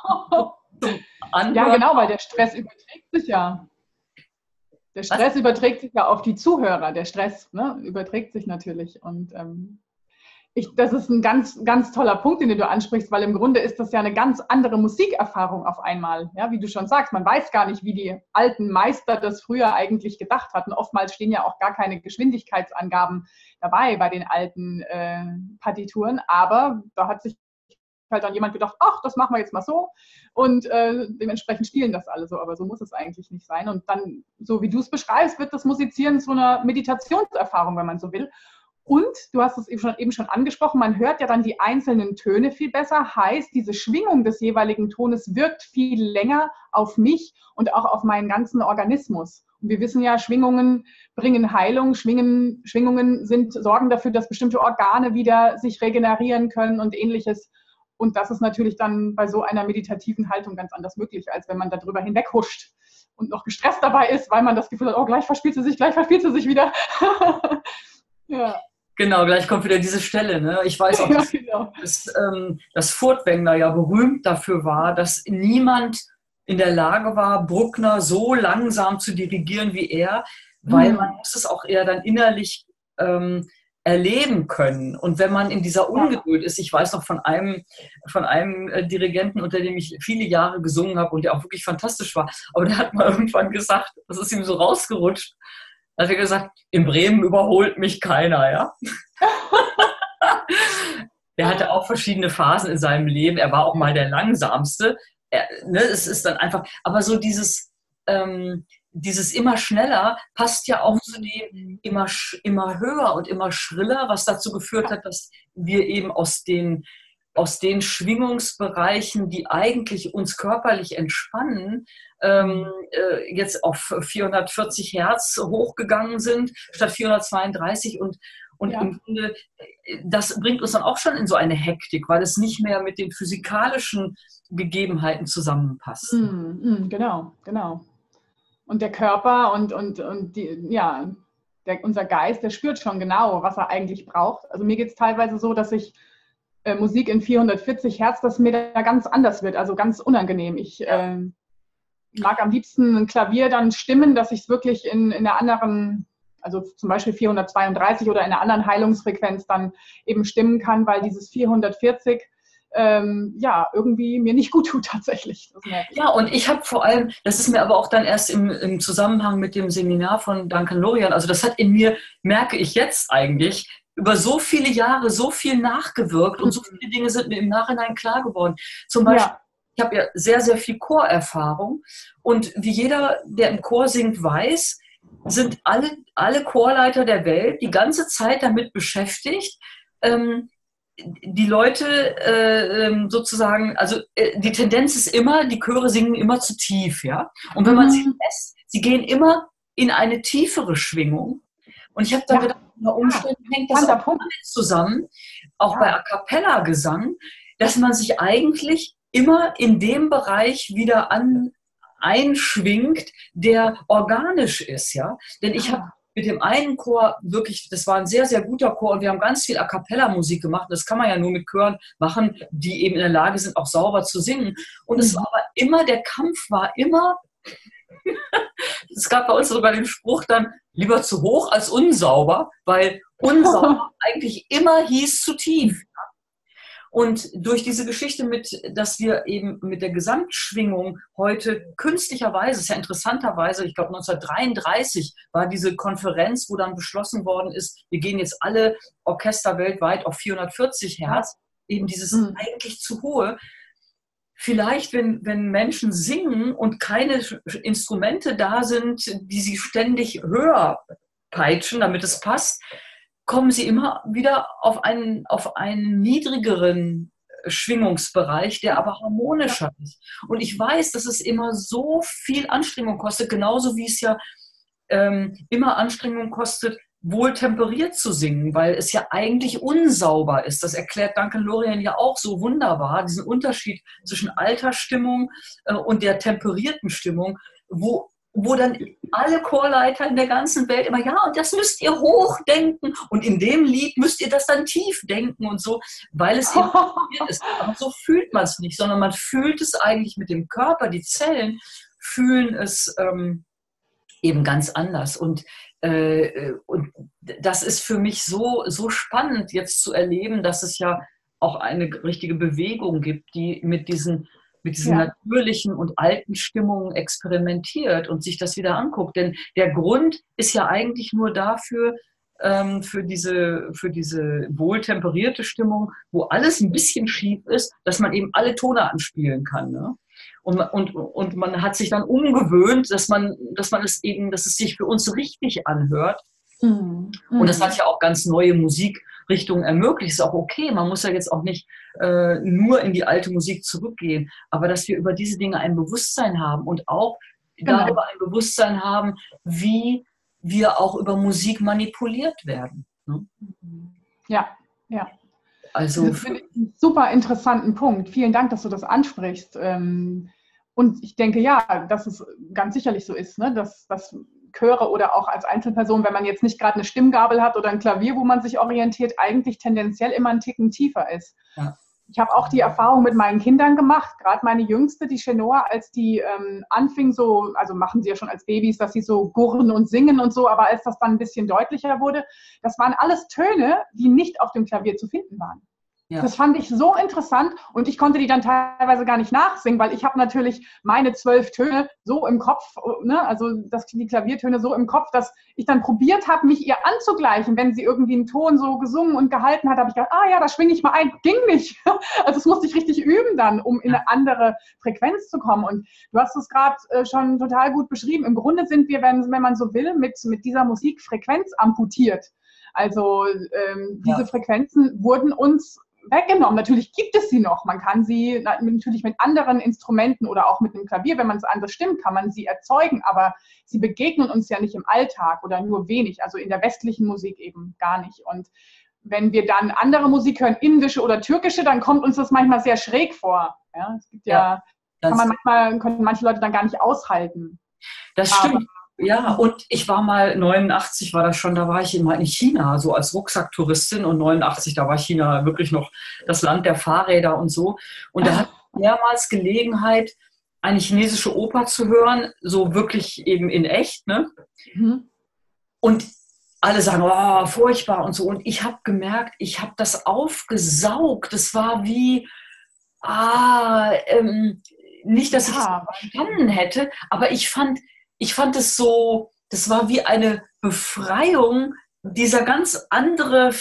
Ja, genau, weil der Stress überträgt sich ja. Der Stress überträgt sich ja auf die Zuhörer. Der Stress, ne, überträgt sich natürlich. Und das ist ein ganz, ganz toller Punkt, den du ansprichst, weil im Grunde ist das ja eine ganz andere Musikerfahrung auf einmal. Ja, wie du schon sagst, man weiß gar nicht, wie die alten Meister das früher eigentlich gedacht hatten. Oftmals stehen ja auch gar keine Geschwindigkeitsangaben dabei bei den alten Partituren. Aber da hat sich halt dann jemand gedacht, ach, das machen wir jetzt mal so und dementsprechend spielen das alle so, aber so muss es eigentlich nicht sein. Und dann, so wie du es beschreibst, wird das Musizieren zu einer Meditationserfahrung, wenn man so will. Und du hast es eben schon angesprochen, man hört ja dann die einzelnen Töne viel besser, heißt, diese Schwingung des jeweiligen Tones wirkt viel länger auf mich und auch auf meinen ganzen Organismus. Und wir wissen ja, Schwingungen bringen Heilung, Schwingungen sorgen dafür, dass bestimmte Organe wieder sich regenerieren können und ähnliches. Und das ist natürlich dann bei so einer meditativen Haltung ganz anders möglich, als wenn man darüber hinweghuscht und noch gestresst dabei ist, weil man das Gefühl hat, oh, gleich verspielt sie sich wieder. Ja. Genau, gleich kommt wieder diese Stelle. Ne? Ich weiß auch, dass Furtwängler ja berühmt dafür war, dass niemand in der Lage war, Bruckner so langsam zu dirigieren wie er, weil man muss es auch eher dann innerlich erleben können. Und wenn man in dieser Ungeduld ist, ich weiß noch von einem Dirigenten, unter dem ich viele Jahre gesungen habe und der auch wirklich fantastisch war, aber der hat mal irgendwann gesagt, das ist ihm so rausgerutscht, da hat er gesagt, in Bremen überholt mich keiner, ja. Der hatte auch verschiedene Phasen in seinem Leben, er war auch mal der Langsamste. Es ist dann einfach, aber so dieses immer schneller passt ja auch zu dem immer höher und immer schriller, was dazu geführt hat, dass wir eben aus den Schwingungsbereichen, die eigentlich uns körperlich entspannen, jetzt auf 440 Hertz hochgegangen sind, statt 432 und im Grunde, das bringt uns dann auch schon in so eine Hektik, weil es nicht mehr mit den physikalischen Gegebenheiten zusammenpasst. Genau. Und der Körper und unser Geist, der spürt schon genau, was er eigentlich braucht. Also mir geht es teilweise so, dass ich Musik in 440 Hertz, dass mir da ganz anders wird, also ganz unangenehm. Ich mag am liebsten ein Klavier dann stimmen, dass ich es wirklich in einer anderen, also zum Beispiel 432 oder in einer anderen Heilungsfrequenz dann eben stimmen kann, weil dieses 440 irgendwie mir nicht gut tut tatsächlich. Ja, und ich habe vor allem, das ist mir aber auch dann erst im Zusammenhang mit dem Seminar von Duncan Lorian, also das hat in mir, merke ich jetzt eigentlich, über so viele Jahre so viel nachgewirkt und so viele Dinge sind mir im Nachhinein klar geworden. Zum Beispiel, ich habe ja sehr, sehr viel Chorerfahrung und wie jeder, der im Chor singt, weiß, sind alle Chorleiter der Welt die ganze Zeit damit beschäftigt, die Leute sozusagen, also die Tendenz ist immer, die Chöre singen immer zu tief, ja. Und wenn man sie lässt, sie gehen immer in eine tiefere Schwingung. Und ich habe da gedacht, unter Umständen hängt das auch damit zusammen, auch bei A Cappella-Gesang, dass man sich eigentlich immer in dem Bereich wieder einschwingt, der organisch ist, ja. Denn ich habe mit dem einen Chor wirklich, das war ein sehr, sehr guter Chor und wir haben ganz viel A-cappella-Musik gemacht. Das kann man ja nur mit Chören machen, die eben in der Lage sind, auch sauber zu singen. Und es war aber immer, der Kampf war immer, es gab bei uns sogar den Spruch dann, lieber zu hoch als unsauber, weil unsauber eigentlich immer hieß zu tief. Und durch diese Geschichte dass wir eben mit der Gesamtschwingung heute künstlicherweise, ist ja interessanterweise, ich glaube 1933 war diese Konferenz, wo dann beschlossen worden ist, wir gehen jetzt alle Orchester weltweit auf 440 Hertz, eben dieses eigentlich zu hohe. Vielleicht, wenn Menschen singen und keine Instrumente da sind, die sie ständig höher peitschen, damit es passt, kommen sie immer wieder auf einen niedrigeren Schwingungsbereich, der aber harmonischer ist. Und ich weiß, dass es immer so viel Anstrengung kostet, genauso wie es ja immer Anstrengung kostet, wohl temperiert zu singen, weil es ja eigentlich unsauber ist. Das erklärt Duncan Lorian ja auch so wunderbar, diesen Unterschied zwischen alter Stimmung und der temperierten Stimmung, wo dann alle Chorleiter in der ganzen Welt immer, ja, und das müsst ihr hoch denken und in dem Lied müsst ihr das dann tief denken und so, weil es eben ist. Aber so fühlt man es nicht, sondern man fühlt es eigentlich mit dem Körper, die Zellen fühlen es eben ganz anders. Und das ist für mich so spannend jetzt zu erleben, dass es ja auch eine richtige Bewegung gibt, die mit diesen natürlichen und alten Stimmungen experimentiert und sich das wieder anguckt. Denn der Grund ist ja eigentlich nur dafür, für diese wohltemperierte Stimmung, wo alles ein bisschen schief ist, dass man eben alle Tonarten spielen kann. Ne? Und man hat sich dann umgewöhnt, dass es sich für uns richtig anhört. Und das hat ja auch ganz neue Musikrichtungen ermöglicht. Ist auch okay. Man muss ja jetzt auch nicht nur in die alte Musik zurückgehen. Aber dass wir über diese Dinge ein Bewusstsein haben und auch darüber ein Bewusstsein haben, wie wir auch über Musik manipuliert werden. Ne? Ja, ja. Also, das finde ich einen super interessanten Punkt. Vielen Dank, dass du das ansprichst. Und ich denke, ja, dass es ganz sicherlich so ist, ne? dass Chöre oder auch als Einzelperson, wenn man jetzt nicht gerade eine Stimmgabel hat oder ein Klavier, wo man sich orientiert, eigentlich tendenziell immer einen Ticken tiefer ist. Ja. Ich habe auch die Erfahrung mit meinen Kindern gemacht, gerade meine Jüngste, die Chenoa, als die anfing so, also machen sie ja schon als Babys, dass sie so gurren und singen und so, aber als das dann ein bisschen deutlicher wurde, das waren alles Töne, die nicht auf dem Klavier zu finden waren. Ja. Das fand ich so interessant und ich konnte die dann teilweise gar nicht nachsingen, weil ich habe natürlich meine 12 Töne so im Kopf, ne, also die Klaviertöne so im Kopf, dass ich dann probiert habe, mich ihr anzugleichen. Wenn sie irgendwie einen Ton so gesungen und gehalten hat, habe ich gedacht, ja, da schwinge ich mal ein. Ging nicht. Also das musste ich richtig üben dann, um in eine andere Frequenz zu kommen. Und du hast es gerade schon total gut beschrieben. Im Grunde sind wir, wenn man so will, mit dieser Musik Frequenz amputiert. Also diese Frequenzen wurden uns weggenommen. Natürlich gibt es sie noch. Man kann sie natürlich mit anderen Instrumenten oder auch mit einem Klavier, wenn man es anders stimmt, kann man sie erzeugen, aber sie begegnen uns ja nicht im Alltag oder nur wenig, also in der westlichen Musik eben gar nicht. Und wenn wir dann andere Musik hören, indische oder türkische, dann kommt uns das manchmal sehr schräg vor. Ja, es gibt können manche Leute dann gar nicht aushalten. Das stimmt. Ja, und ich war mal, 89 war das schon, da war ich mal in China, so als Rucksacktouristin und 89, da war China wirklich noch das Land der Fahrräder und so. Und da hatte ich mehrmals Gelegenheit, eine chinesische Oper zu hören, so wirklich eben in echt, ne? Und alle sagen, oh, furchtbar und so. Und ich habe gemerkt, ich habe das aufgesaugt. Das war wie, nicht, dass ich es verstanden hätte, aber ich fand es so, das war wie eine Befreiung dieser ganz andere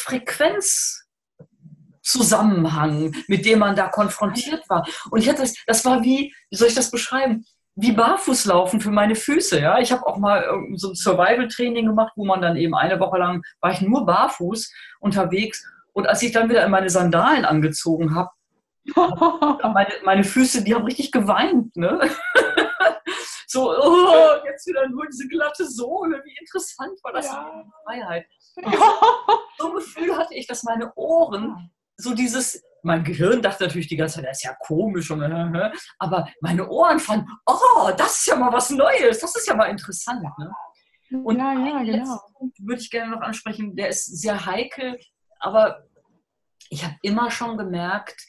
Frequenzzusammenhang, mit dem man da konfrontiert war. Und das war wie soll ich das beschreiben? Wie Barfußlaufen für meine Füße. Ja? Ich habe auch mal so ein Survival-Training gemacht, wo man dann eben eine Woche lang, war ich nur barfuß unterwegs. Und als ich dann wieder in meine Sandalen angezogen habe, meine Füße, die haben richtig geweint. Ne? So, jetzt wieder nur diese glatte Sohle, wie interessant war das, die Freiheit. Und so ein Gefühl hatte ich, dass meine Ohren so dieses mein Gehirn dachte natürlich die ganze Zeit, das ist ja komisch. Aber meine Ohren fanden, oh, das ist ja mal was Neues, das ist ja mal interessant. Ne? Und ja, einen genau. letzten Punkt würde ich gerne noch ansprechen, der ist sehr heikel, aber ich habe immer schon gemerkt,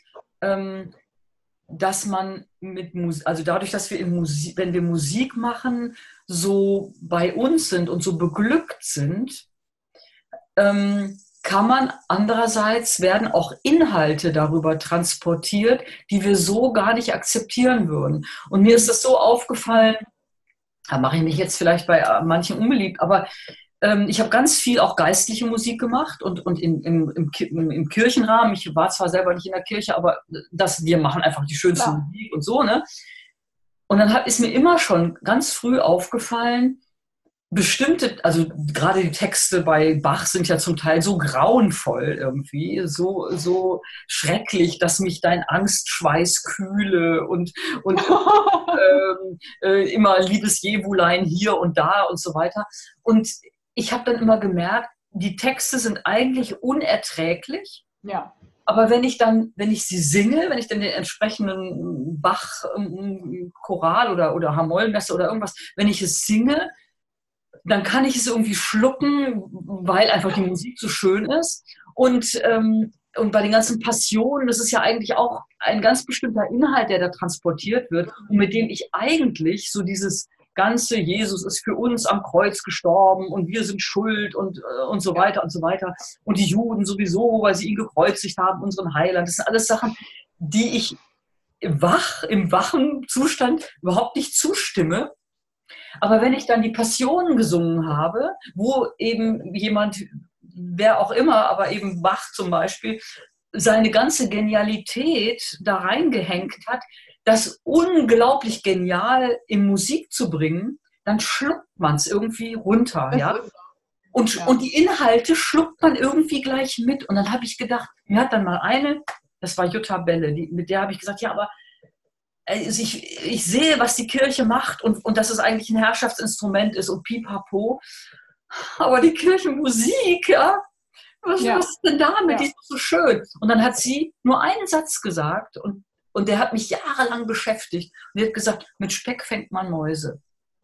dass man mit Musik, also dadurch, dass wir wenn wir Musik machen, so bei uns sind und so beglückt sind, kann man andererseits, werden auch Inhalte darüber transportiert, die wir so gar nicht akzeptieren würden. Und mir ist das so aufgefallen, da mache ich mich jetzt vielleicht bei manchen unbeliebt, aber ich habe ganz viel auch geistliche Musik gemacht und im Kirchenrahmen. Ich war zwar selber nicht in der Kirche, aber wir machen einfach die schönste Musik und so. Ne? Und dann ist mir immer schon ganz früh aufgefallen, bestimmte, also gerade die Texte bei Bach sind ja zum Teil so grauenvoll irgendwie, so schrecklich, dass mich dein Angstschweiß kühle und immer liebes Jebulein hier und da und so weiter. Und ich habe dann immer gemerkt, die Texte sind eigentlich unerträglich. Ja. Aber wenn ich sie singe, wenn ich dann den entsprechenden Bach-Choral oder Hamollmesse oder irgendwas, wenn ich es singe, dann kann ich es irgendwie schlucken, weil einfach die Musik so schön ist. Und bei den ganzen Passionen, das ist ja eigentlich auch ein ganz bestimmter Inhalt, der da transportiert wird und mit dem ich eigentlich so dieses ganze Jesus ist für uns am Kreuz gestorben und wir sind schuld und so weiter und so weiter. Und die Juden sowieso, weil sie ihn gekreuzigt haben, unseren Heiland. Das sind alles Sachen, die ich im wachen Zustand überhaupt nicht zustimme. Aber wenn ich dann die Passionen gesungen habe, wo eben jemand, wer auch immer, aber eben Bach zum Beispiel, seine ganze Genialität da reingehängt hat, das unglaublich genial in Musik zu bringen, dann schluckt man es irgendwie runter. Ja? Und die Inhalte schluckt man irgendwie gleich mit. Und dann habe ich gedacht, mir hat dann mal das war Jutta Belle, mit der habe ich gesagt, ja, aber also ich sehe, was die Kirche macht und dass es eigentlich ein Herrschaftsinstrument ist und pipapo. Aber die Kirchenmusik, ja, was ist denn damit? Die ist so schön. Und dann hat sie nur einen Satz gesagt und der hat mich jahrelang beschäftigt. Und die hat gesagt, mit Speck fängt man Mäuse.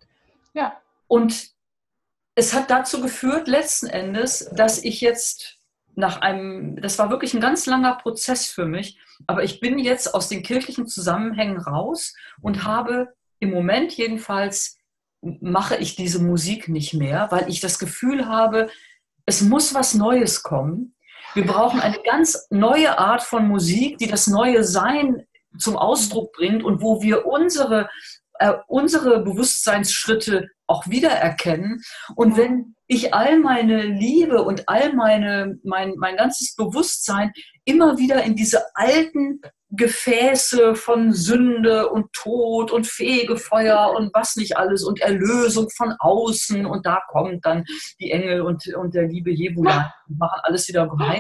Ja. Und es hat dazu geführt, letzten Endes, dass ich jetzt das war wirklich ein ganz langer Prozess für mich, aber ich bin jetzt aus den kirchlichen Zusammenhängen raus und habe im Moment jedenfalls, mache ich diese Musik nicht mehr, weil ich das Gefühl habe, es muss was Neues kommen. Wir brauchen eine ganz neue Art von Musik, die das neue Sein zum Ausdruck bringt und wo wir unsere Bewusstseinsschritte auch wiedererkennen. Und wenn ich all meine Liebe und all mein ganzes Bewusstsein immer wieder in diese alten Gefäße von Sünde und Tod und Fegefeuer und was nicht alles und Erlösung von außen und da kommt dann die Engel und der liebe Jebulein und machen alles wieder rein.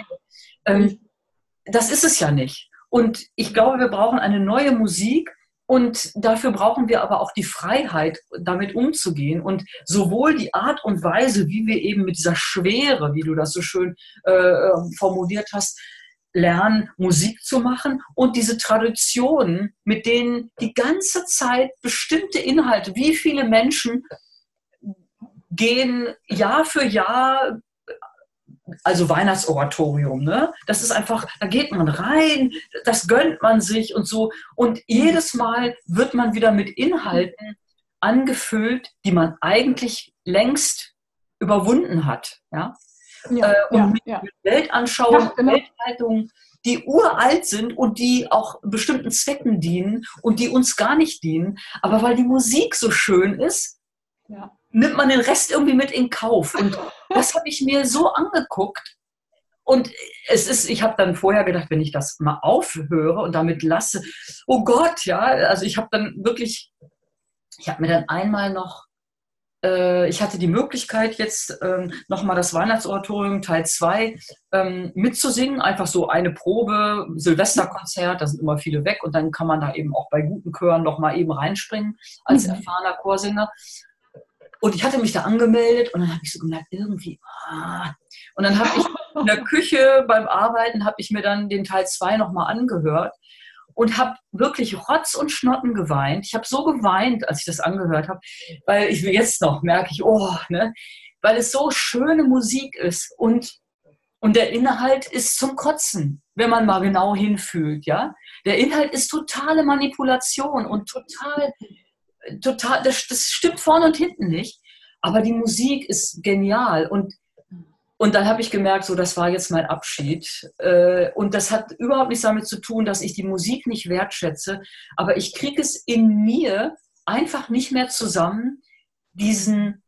Das ist es ja nicht. Und ich glaube, wir brauchen eine neue Musik. Und dafür brauchen wir aber auch die Freiheit, damit umzugehen. Und sowohl die Art und Weise, wie wir eben mit dieser Schwere, wie du das so schön formuliert hast, lernen, Musik zu machen und diese Traditionen, mit denen die ganze Zeit bestimmte Inhalte, wie viele Menschen gehen Jahr für Jahr, also Weihnachtsoratorium, ne? Das ist einfach, da geht man rein, das gönnt man sich und so. Und jedes Mal wird man wieder mit Inhalten angefüllt, die man eigentlich längst überwunden hat. Ja? Mit Weltanschauungen, Welthaltungen, die uralt sind und die auch bestimmten Zwecken dienen und die uns gar nicht dienen. Aber weil die Musik so schön ist, nimmt man den Rest irgendwie mit in Kauf. Und das habe ich mir so angeguckt. Und ich habe dann vorher gedacht, wenn ich das mal aufhöre und damit lasse, oh Gott, ja, also ich habe mir dann einmal noch, ich hatte die Möglichkeit jetzt nochmal das Weihnachtsoratorium Teil 2 mitzusingen, einfach so eine Probe, Silvesterkonzert, da sind immer viele weg und dann kann man da eben auch bei guten Chören nochmal eben reinspringen als erfahrener Chorsänger. Und ich hatte mich da angemeldet und dann habe ich so gemerkt, irgendwie, und dann habe ich in der Küche beim Arbeiten habe ich mir dann den Teil 2 nochmal angehört und habe wirklich Rotz und Schnotten geweint. Ich habe so geweint, als ich das angehört habe, weil ich jetzt noch merke ich, oh, ne, weil es so schöne Musik ist und der Inhalt ist zum Kotzen, wenn man mal genau hinfühlt, ja. Der Inhalt ist totale Manipulation und total, das stimmt vorne und hinten nicht. Aber die Musik ist genial und dann habe ich gemerkt, so, das war jetzt mein Abschied. Und das hat überhaupt nichts damit zu tun, dass ich die Musik nicht wertschätze, aber ich kriege es in mir einfach nicht mehr zusammen, diesen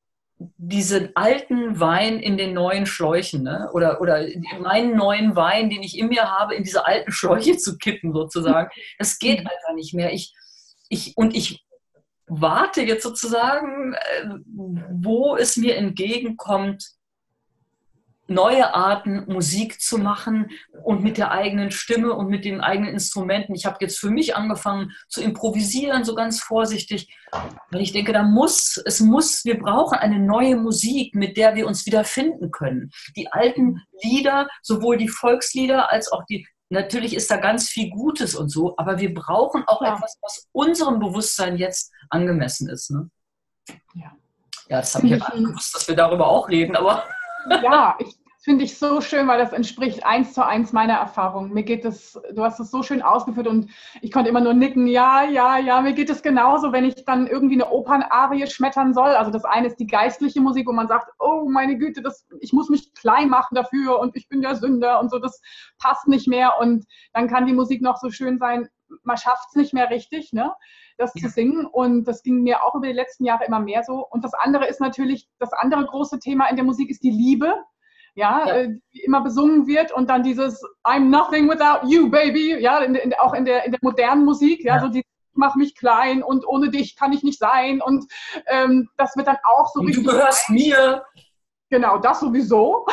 alten Wein in den neuen Schläuchen, ne? Oder meinen neuen Wein, den ich in mir habe, in diese alten Schläuche zu kippen sozusagen. Das geht einfach nicht mehr. Ich warte jetzt sozusagen, wo es mir entgegenkommt, neue Arten Musik zu machen und mit der eigenen Stimme und mit den eigenen Instrumenten. Ich habe jetzt für mich angefangen zu improvisieren, so ganz vorsichtig, weil ich denke, wir brauchen eine neue Musik, mit der wir uns wieder finden können. Die alten Lieder, sowohl die Volkslieder als auch natürlich ist da ganz viel Gutes und so, aber wir brauchen auch etwas, was unserem Bewusstsein jetzt angemessen ist. Ne? Ja, das habe ich ja gar nicht gewusst, dass wir darüber auch reden, aber... Ja, finde ich so schön, weil das entspricht 1:1 meiner Erfahrung. Du hast es so schön ausgeführt und ich konnte immer nur nicken, ja, mir geht es genauso, wenn ich dann irgendwie eine Opernarie schmettern soll. Also das eine ist die geistliche Musik, wo man sagt, oh meine Güte, ich muss mich klein machen dafür und ich bin der Sünder und so, das passt nicht mehr. Und dann kann die Musik noch so schön sein, man schafft es nicht mehr richtig, ne? Das zu singen, und das ging mir auch über die letzten Jahre immer mehr so. Und das andere ist natürlich, das andere große Thema in der Musik ist die Liebe, die immer besungen wird, und dann dieses I'm nothing without you, baby, ja, auch in der modernen Musik, so die mach mich klein und ohne dich kann ich nicht sein, und das wird dann auch so und richtig... Du gehörst mir. Genau, das sowieso.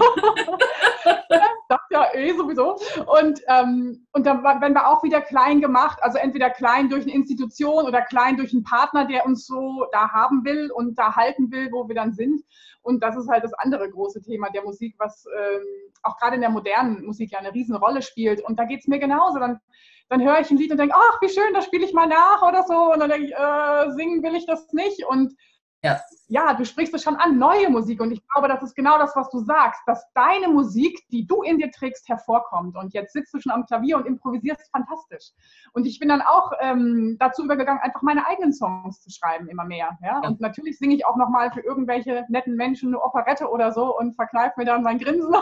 Das ja sowieso. Und dann werden wir auch wieder klein gemacht, also entweder klein durch eine Institution oder klein durch einen Partner, der uns so da haben will und da halten will, wo wir dann sind. Und das ist halt das andere große Thema der Musik, was auch gerade in der modernen Musik ja eine riesen Rolle spielt. Und da geht es mir genauso. Dann höre ich ein Lied und denke, ach, wie schön, das spiele ich mal nach oder so. Und dann denke ich, singen will ich das nicht. Und ja, du sprichst es schon an, neue Musik. Und ich glaube, das ist genau das, was du sagst, dass deine Musik, die du in dir trägst, hervorkommt. Und jetzt sitzt du schon am Klavier und improvisierst fantastisch. Und ich bin dann auch dazu übergegangen, einfach meine eigenen Songs zu schreiben, immer mehr. Ja? Und natürlich singe ich auch nochmal für irgendwelche netten Menschen eine Operette oder so und verkneife mir dann mein Grinsen.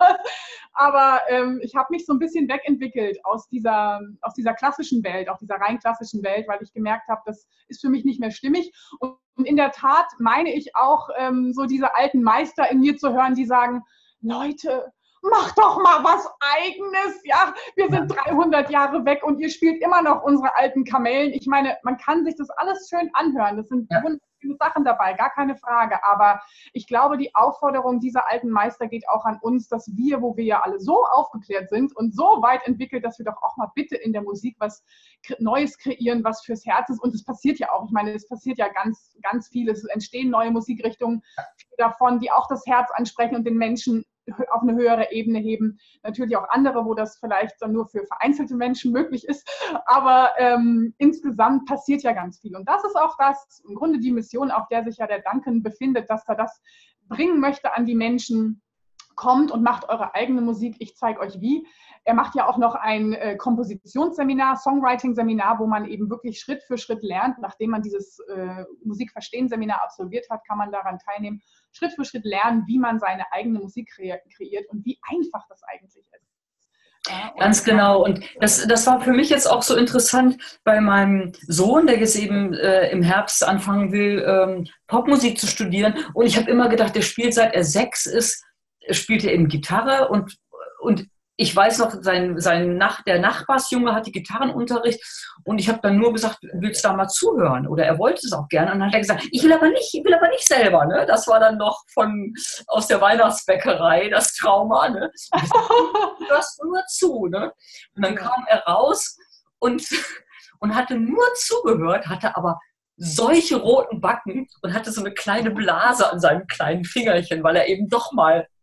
Aber ich habe mich so ein bisschen wegentwickelt aus dieser klassischen Welt, auch dieser rein klassischen Welt, weil ich gemerkt habe, das ist für mich nicht mehr stimmig. Und in der Tat meine ich auch, so diese alten Meister in mir zu hören, die sagen, Leute, mach doch mal was Eigenes. Ja, wir sind 300 Jahre weg und ihr spielt immer noch unsere alten Kamellen. Ich meine, man kann sich das alles schön anhören. Das sind wunderschöne Sachen dabei, gar keine Frage. Aber ich glaube, die Aufforderung dieser alten Meister geht auch an uns, dass wir, wo wir ja alle so aufgeklärt sind und so weit entwickelt, dass wir doch auch mal bitte in der Musik was Neues kreieren, was fürs Herz ist. Und es passiert ja auch. Ich meine, es passiert ja ganz, ganz viel. Es entstehen neue Musikrichtungen davon, die auch das Herz ansprechen und den Menschen auf eine höhere Ebene heben. Natürlich auch andere, wo das vielleicht dann nur für vereinzelte Menschen möglich ist. Aber insgesamt passiert ja ganz viel. Und das ist auch das, im Grunde die Mission, auf der sich ja der Duncan befindet, dass er das bringen möchte an die Menschen. Kommt und macht eure eigene Musik, ich zeige euch wie. Er macht ja auch noch ein Kompositionsseminar, Songwriting-Seminar, wo man eben wirklich Schritt für Schritt lernt. Nachdem man dieses Musikverstehen-Seminar absolviert hat, kann man daran teilnehmen, Schritt für Schritt lernen, wie man seine eigene Musik kreiert und wie einfach das eigentlich ist. Ja, ganz genau. Und das war für mich jetzt auch so interessant bei meinem Sohn, der jetzt eben im Herbst anfangen will, Popmusik zu studieren. Und ich habe immer gedacht, der spielt, seit er 6 ist, spielt er eben Gitarre und ich weiß noch, der Nachbarsjunge hat die Gitarrenunterricht und ich habe dann nur gesagt, willst du da mal zuhören? Oder er wollte es auch gerne. Und dann hat er gesagt, ich will aber nicht selber. Ne? Das war dann noch aus der Weihnachtsbäckerei, das Trauma. Ne? Du hörst nur zu. Ne? Und dann kam er raus und hatte nur zugehört, hatte aber solche roten Backen und hatte so eine kleine Blase an seinem kleinen Fingerchen, weil er eben doch mal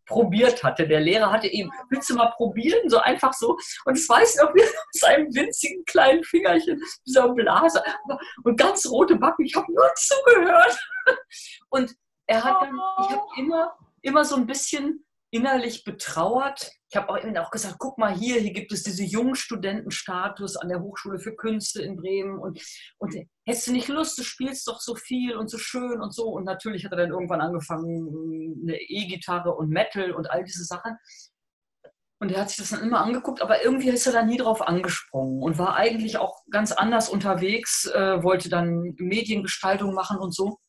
probiert hatte. Der Lehrer hatte eben, willst du mal probieren? So einfach so. Und das weiß ich noch, wie aus seinem winzigen kleinen Fingerchen, dieser Blase und ganz rote Backen. Ich habe nur zugehört. Und er hat dann, ich habe immer so ein bisschen innerlich betrauert. Ich habe auch gesagt, guck mal hier gibt es diese Jungstudentenstatus an der Hochschule für Künste in Bremen und hättest du nicht Lust, du spielst doch so viel und so schön und so. Und natürlich hat er dann irgendwann angefangen, eine E-Gitarre und Metal und all diese Sachen. Und er hat sich das dann immer angeguckt, aber irgendwie ist er da nie drauf angesprungen und war eigentlich auch ganz anders unterwegs, wollte dann Mediengestaltung machen und so.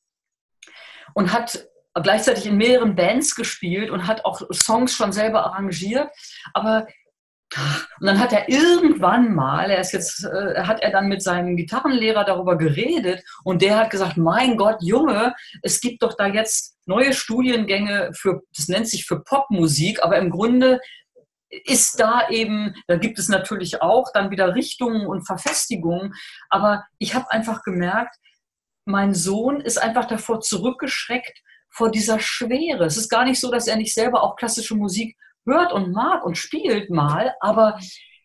Und hat gleichzeitig in mehreren Bands gespielt und hat auch Songs schon selber arrangiert. Aber und dann hat er irgendwann mal, hat er dann mit seinem Gitarrenlehrer darüber geredet und der hat gesagt, mein Gott, Junge, es gibt doch da jetzt neue Studiengänge das nennt sich für Popmusik, aber im Grunde ist da gibt es natürlich auch dann wieder Richtungen und Verfestigungen, aber ich habe einfach gemerkt, mein Sohn ist einfach davor zurückgeschreckt, vor dieser Schwere. Es ist gar nicht so, dass er nicht selber auch klassische Musik hört und mag und spielt mal, aber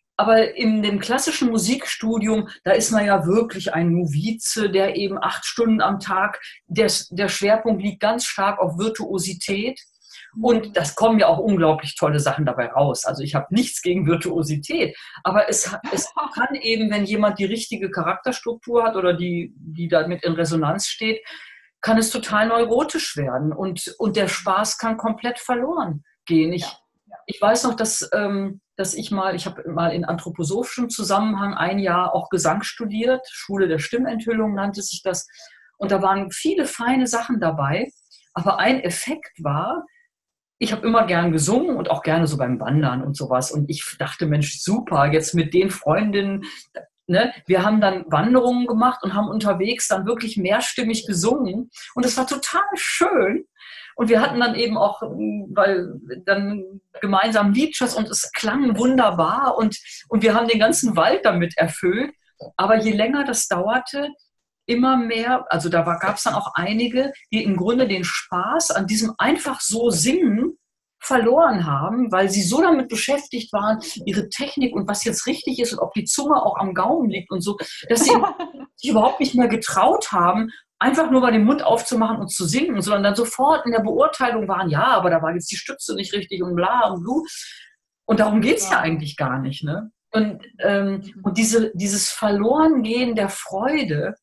in dem klassischen Musikstudium, da ist man ja wirklich ein Novize, der eben 8 Stunden am Tag, der Schwerpunkt liegt ganz stark auf Virtuosität. Und das kommen ja auch unglaublich tolle Sachen dabei raus. Also ich habe nichts gegen Virtuosität, aber es kann eben, wenn jemand die richtige Charakterstruktur hat oder die damit in Resonanz steht, kann es total neurotisch werden und der Spaß kann komplett verloren gehen. Ich weiß noch, dass ich habe mal in anthroposophischem Zusammenhang ein Jahr auch Gesang studiert, Schule der Stimmenthüllung nannte sich das. Und da waren viele feine Sachen dabei. Aber ein Effekt war, ich habe immer gern gesungen und auch gerne so beim Wandern und sowas. Und ich dachte, Mensch, super, jetzt mit den Freundinnen, ne? Wir haben dann Wanderungen gemacht und haben unterwegs dann wirklich mehrstimmig gesungen. Und es war total schön. Und wir hatten dann eben auch, dann gemeinsam Liedjes und es klang wunderbar. Und wir haben den ganzen Wald damit erfüllt. Aber je länger das dauerte, immer mehr, also da gab es dann auch einige, die im Grunde den Spaß an diesem einfach so Singen verloren haben, weil sie so damit beschäftigt waren, ihre Technik und was jetzt richtig ist und ob die Zunge auch am Gaumen liegt und so, dass sie sich überhaupt nicht mehr getraut haben, einfach nur mal den Mund aufzumachen und zu singen, sondern dann sofort in der Beurteilung waren, ja, aber da war jetzt die Stütze nicht richtig und bla und blu. Und darum geht es ja eigentlich gar nicht. Ne? Und dieses Verlorengehen der Freude,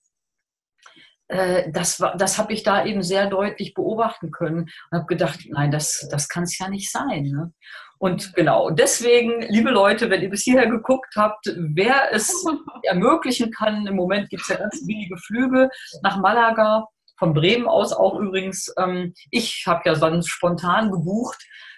das habe ich da eben sehr deutlich beobachten können und habe gedacht, nein, das kann es ja nicht sein. Ne? Und genau, deswegen, liebe Leute, wenn ihr bis hierher geguckt habt, wer es ermöglichen kann, im Moment gibt es ja ganz wenige Flüge nach Malaga, von Bremen aus auch übrigens. Ich habe ja dann spontan gebucht,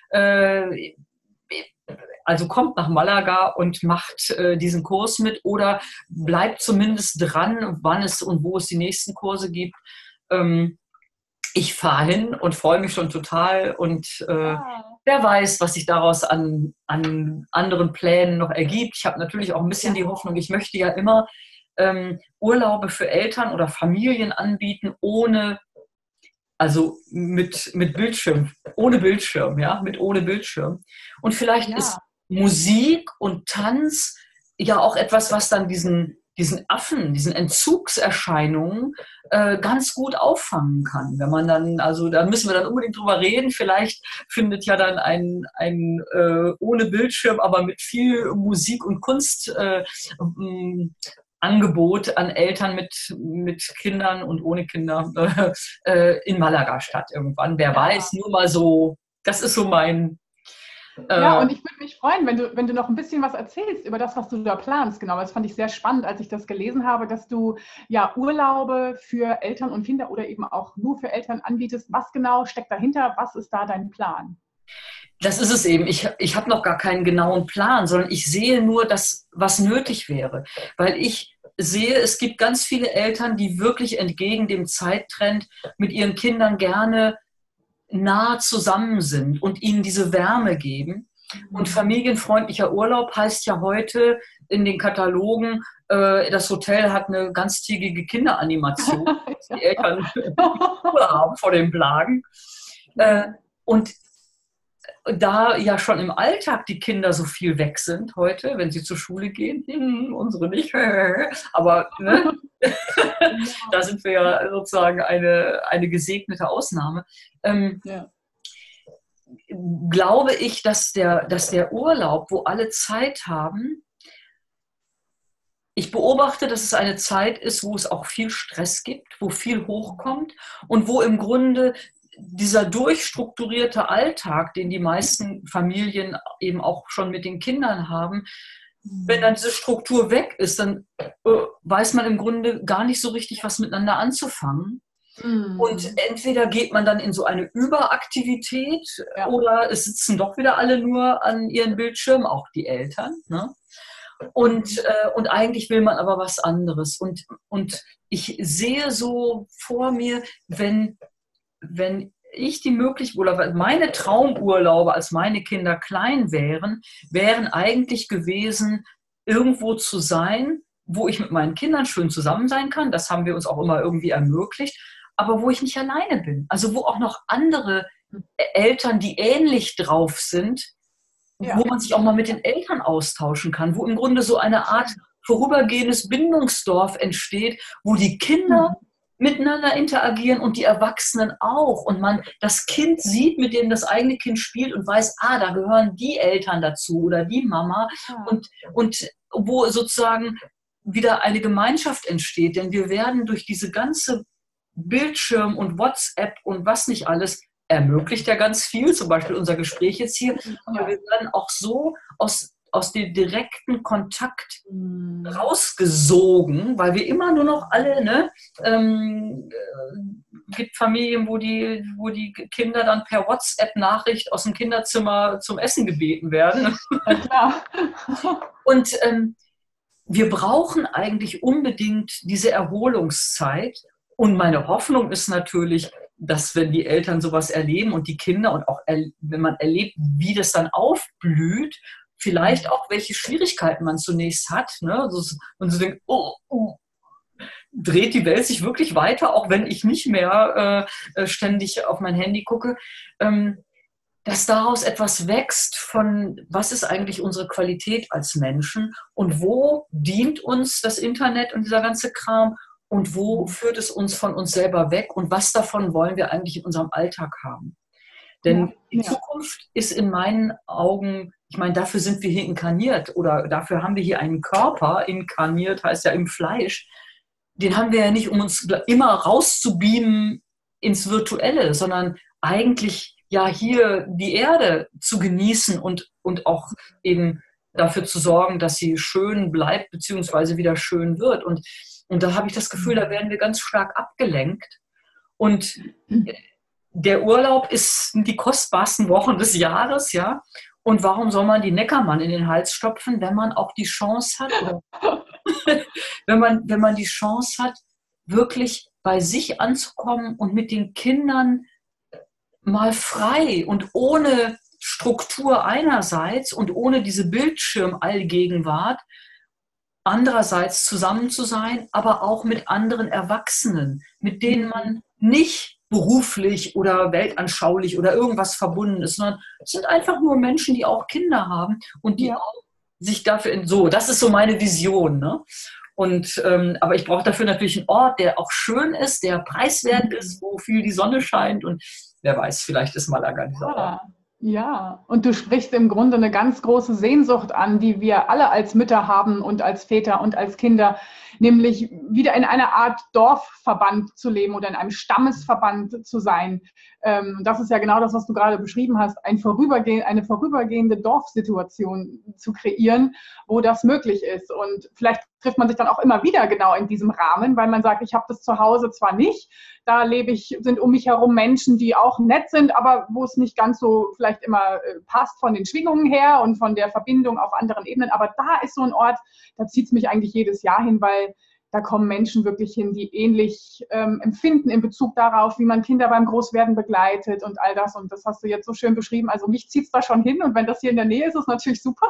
also kommt nach Malaga und macht diesen Kurs mit oder bleibt zumindest dran, wann es und wo es die nächsten Kurse gibt. Ich fahre hin und freue mich schon total und wer weiß, was sich daraus an anderen Plänen noch ergibt. Ich habe natürlich auch ein bisschen die Hoffnung, ich möchte ja immer Urlaube für Eltern oder Familien anbieten, also mit Bildschirm, ohne Bildschirm, ja, ohne Bildschirm. Und vielleicht ist Musik und Tanz ja auch etwas, was dann diesen Affen, diesen Entzugserscheinungen ganz gut auffangen kann. Wenn man dann, also da müssen wir dann unbedingt drüber reden, vielleicht findet ja dann ein ohne Bildschirm, aber mit viel Musik und Kunst Angebot an Eltern mit Kindern und ohne Kinder in Malaga statt irgendwann. Wer weiß, nur mal so, das ist so mein... Ja, und ich würde mich freuen, wenn du noch ein bisschen was erzählst über das, was du da planst. Genau, das fand ich sehr spannend, als ich das gelesen habe, dass du ja Urlaube für Eltern und Kinder oder eben auch nur für Eltern anbietest. Was genau steckt dahinter? Was ist da dein Plan? Das ist es eben. Ich habe noch gar keinen genauen Plan, sondern ich sehe nur das, was nötig wäre. Weil ich sehe, es gibt ganz viele Eltern, die wirklich entgegen dem Zeittrend mit ihren Kindern gerne nah zusammen sind und ihnen diese Wärme geben. Und familienfreundlicher Urlaub heißt ja heute in den Katalogen, das Hotel hat eine ganztägige Kinderanimation, dass die Eltern Ruhe haben vor den Plagen. Und da ja schon im Alltag die Kinder so viel weg sind heute, wenn sie zur Schule gehen, unsere nicht, aber ne, da sind wir ja sozusagen eine gesegnete Ausnahme. Ja. Glaube ich, dass der Urlaub, wo alle Zeit haben, ich beobachte, dass es eine Zeit ist, wo es auch viel Stress gibt, wo viel hochkommt und wo im Grunde dieser durchstrukturierte Alltag, den die meisten Familien eben auch schon mit den Kindern haben, wenn dann diese Struktur weg ist, dann weiß man im Grunde gar nicht so richtig, was miteinander anzufangen. Und entweder geht man dann in so eine Überaktivität oder es sitzen doch wieder alle nur an ihren Bildschirmen, auch die Eltern. Ne? Und eigentlich will man aber was anderes. Und ich sehe so vor mir, wenn ich die Möglichkeit, oder meine Traumurlaube, als meine Kinder klein wären eigentlich gewesen, irgendwo zu sein, wo ich mit meinen Kindern schön zusammen sein kann. Das haben wir uns auch immer irgendwie ermöglicht. Aber wo ich nicht alleine bin. Also wo auch noch andere Eltern, die ähnlich drauf sind, wo man sich auch mal mit den Eltern austauschen kann, wo im Grunde so eine Art vorübergehendes Bindungsdorf entsteht, wo die Kinder miteinander interagieren und die Erwachsenen auch. Und man das Kind sieht, mit dem das eigene Kind spielt und weiß, da gehören die Eltern dazu oder die Mama. Und wo sozusagen wieder eine Gemeinschaft entsteht. Denn wir werden durch diese ganze Bildschirm und WhatsApp und was nicht alles, ermöglicht ja ganz viel, zum Beispiel unser Gespräch jetzt hier, aber wir werden auch so aus dem direkten Kontakt rausgesogen, weil wir immer nur noch alle, ne, gibt Familien, wo die Kinder dann per WhatsApp-Nachricht aus dem Kinderzimmer zum Essen gebeten werden. Ja, klar. Und wir brauchen eigentlich unbedingt diese Erholungszeit. Und meine Hoffnung ist natürlich, dass wenn die Eltern sowas erleben und die Kinder und auch wenn man erlebt, wie das dann aufblüht, vielleicht auch welche Schwierigkeiten man zunächst hat, ne? Und so denkt, dreht die Welt sich wirklich weiter, auch wenn ich nicht mehr ständig auf mein Handy gucke, dass daraus etwas wächst von, was ist eigentlich unsere Qualität als Menschen und wo dient uns das Internet und dieser ganze Kram und wo führt es uns von uns selber weg und was davon wollen wir eigentlich in unserem Alltag haben. Denn die Zukunft ist in meinen Augen, ich meine, dafür sind wir hier inkarniert oder dafür haben wir hier einen Körper, inkarniert heißt ja im Fleisch, den haben wir ja nicht, um uns immer rauszubeamen ins Virtuelle, sondern eigentlich ja hier die Erde zu genießen und auch eben dafür zu sorgen, dass sie schön bleibt beziehungsweise wieder schön wird. Und da habe ich das Gefühl, da werden wir ganz stark abgelenkt. Und der Urlaub ist die kostbarsten Wochen des Jahres, ja. Und warum soll man die Neckermann in den Hals stopfen, wenn man auch die Chance hat, oder wenn man die Chance hat, wirklich bei sich anzukommen und mit den Kindern mal frei und ohne Struktur einerseits und ohne diese Bildschirmallgegenwart andererseits zusammen zu sein, aber auch mit anderen Erwachsenen, mit denen man nicht beruflich oder weltanschaulich oder irgendwas verbunden ist, sondern es sind einfach nur Menschen, die auch Kinder haben und die auch sich dafür das ist so meine Vision, ne? Und aber ich brauche dafür natürlich einen Ort, der auch schön ist, der preiswert ist, wo viel die Sonne scheint und wer weiß, vielleicht ist Malaga dieser Ort. Ja, und du sprichst im Grunde eine ganz große Sehnsucht an, die wir alle als Mütter haben und als Väter und als Kinder, nämlich wieder in einer Art Dorfverband zu leben oder in einem Stammesverband zu sein. Das ist ja genau das, was du gerade beschrieben hast, eine vorübergehende Dorfsituation zu kreieren, wo das möglich ist. Und vielleicht trifft man sich dann auch immer wieder genau in diesem Rahmen, weil man sagt, ich habe das zu Hause zwar nicht, da sind um mich herum Menschen, die auch nett sind, aber wo es nicht ganz so vielleicht immer passt von den Schwingungen her und von der Verbindung auf anderen Ebenen. Aber da ist so ein Ort, da zieht es mich eigentlich jedes Jahr hin, weil da kommen Menschen wirklich hin, die ähnlich empfinden in Bezug darauf, wie man Kinder beim Großwerden begleitet und all das. Und das hast du jetzt so schön beschrieben. Also mich zieht es da schon hin. Und wenn das hier in der Nähe ist, ist natürlich super.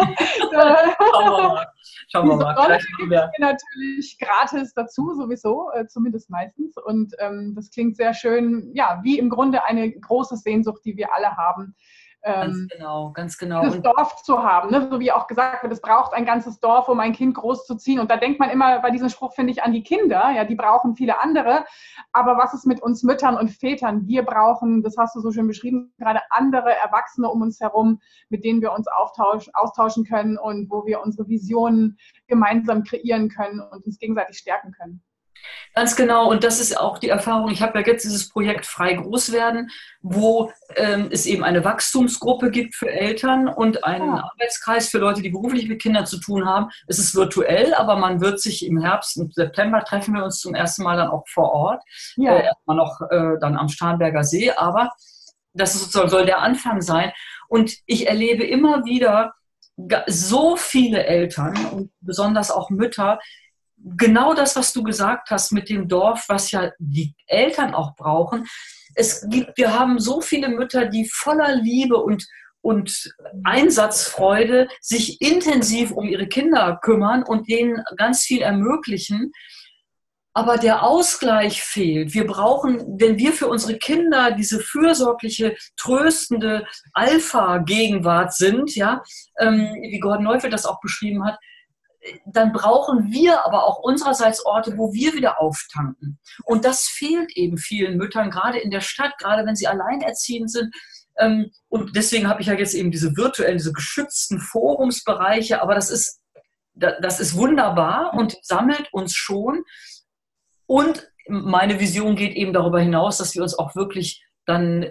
Schauen wir mal. Vielleicht natürlich gratis dazu, sowieso, zumindest meistens. Und das klingt sehr schön, ja, wie im Grunde eine große Sehnsucht, die wir alle haben. Ganz genau. Das Dorf zu haben, ne? So wie auch gesagt wird, es braucht ein ganzes Dorf, um ein Kind großzuziehen. Und da denkt man immer bei diesem Spruch, finde ich, an die Kinder. Ja, die brauchen viele andere. Aber was ist mit uns Müttern und Vätern? Wir brauchen, das hast du so schön beschrieben, gerade andere Erwachsene um uns herum, mit denen wir uns austauschen können und wo wir unsere Visionen gemeinsam kreieren können und uns gegenseitig stärken können. Ganz genau, und das ist auch die Erfahrung. Ich habe ja jetzt dieses Projekt Frei Großwerden, wo es eben eine Wachstumsgruppe gibt für Eltern und einen Arbeitskreis für Leute, die beruflich mit Kindern zu tun haben. Es ist virtuell, aber man wird sich im Herbst und September treffen wir uns zum ersten Mal dann auch vor Ort. Erstmal noch dann am Starnberger See, aber das ist sozusagen, soll der Anfang sein. Und ich erlebe immer wieder so viele Eltern und besonders auch Mütter, genau das, was du gesagt hast mit dem Dorf, was ja die Eltern auch brauchen. Wir haben so viele Mütter, die voller Liebe und Einsatzfreude sich intensiv um ihre Kinder kümmern und denen ganz viel ermöglichen. Aber der Ausgleich fehlt. Wir brauchen, wenn wir für unsere Kinder diese fürsorgliche, tröstende Alpha-Gegenwart sind, ja, wie Gordon Neufeld das auch beschrieben hat, dann brauchen wir aber auch unsererseits Orte, wo wir wieder auftanken. Und das fehlt eben vielen Müttern, gerade in der Stadt, gerade wenn sie alleinerziehend sind. Und deswegen habe ich ja jetzt eben diese virtuellen, diese geschützten Forumsbereiche, aber das ist wunderbar und sammelt uns schon. Und meine Vision geht eben darüber hinaus, dass wir uns auch wirklich dann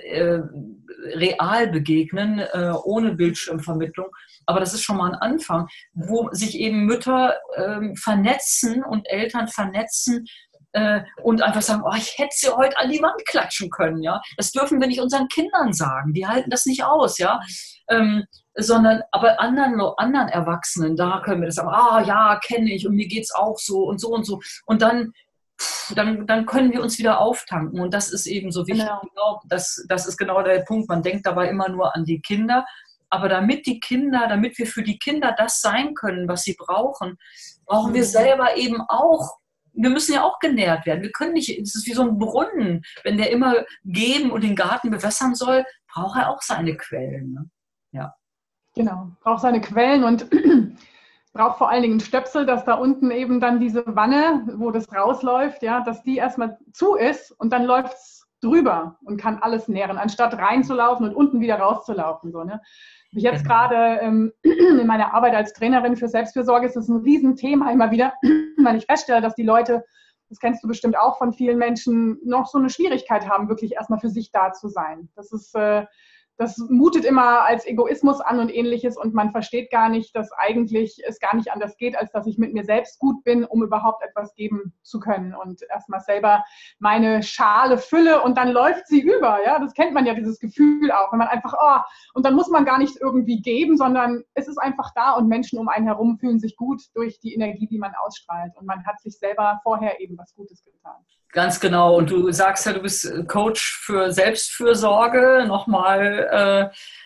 real begegnen, ohne Bildschirmvermittlung. Aber das ist schon mal ein Anfang, wo sich eben Mütter vernetzen und Eltern vernetzen und einfach sagen, oh, ich hätte sie heute an die Wand klatschen können. Ja? Das dürfen wir nicht unseren Kindern sagen. Die halten das nicht aus. Ja? Sondern aber anderen Erwachsenen, da können wir das sagen, ja, kenne ich und mir geht es auch so und so und so. Und dann können wir uns wieder auftanken. Und das ist eben so wichtig. Genau. Das ist genau der Punkt. Man denkt dabei immer nur an die Kinder. Aber damit wir für die Kinder das sein können, was sie brauchen, brauchen wir selber eben auch, wir müssen ja auch genährt werden. Wir können nicht, es ist wie so ein Brunnen. Wenn der immer geben und den Garten bewässern soll, braucht er auch seine Quellen. Ne? Ja. Genau, braucht seine Quellen und braucht vor allen Dingen einen Stöpsel, dass da unten eben dann diese Wanne, wo das rausläuft, ja, dass die erstmal zu ist und dann läuft es drüber und kann alles nähren, anstatt reinzulaufen und unten wieder rauszulaufen. So, ne? Ich jetzt gerade in meiner Arbeit als Trainerin für Selbstfürsorge ist es ein Riesenthema immer wieder, weil ich feststelle, dass die Leute, das kennst du bestimmt auch von vielen Menschen, noch so eine Schwierigkeit haben, wirklich erstmal für sich da zu sein. Das mutet immer als Egoismus an und Ähnliches und man versteht gar nicht, dass eigentlich es gar nicht anders geht, als dass ich mit mir selbst gut bin, um überhaupt etwas geben zu können und erstmal selber meine Schale fülle und dann läuft sie über. Ja, das kennt man ja, dieses Gefühl auch, wenn man einfach, und dann muss man gar nicht irgendwie geben, sondern es ist einfach da und Menschen um einen herum fühlen sich gut durch die Energie, die man ausstrahlt und man hat sich selber vorher eben was Gutes getan. Ganz genau. Und du sagst ja, du bist Coach für Selbstfürsorge, nochmal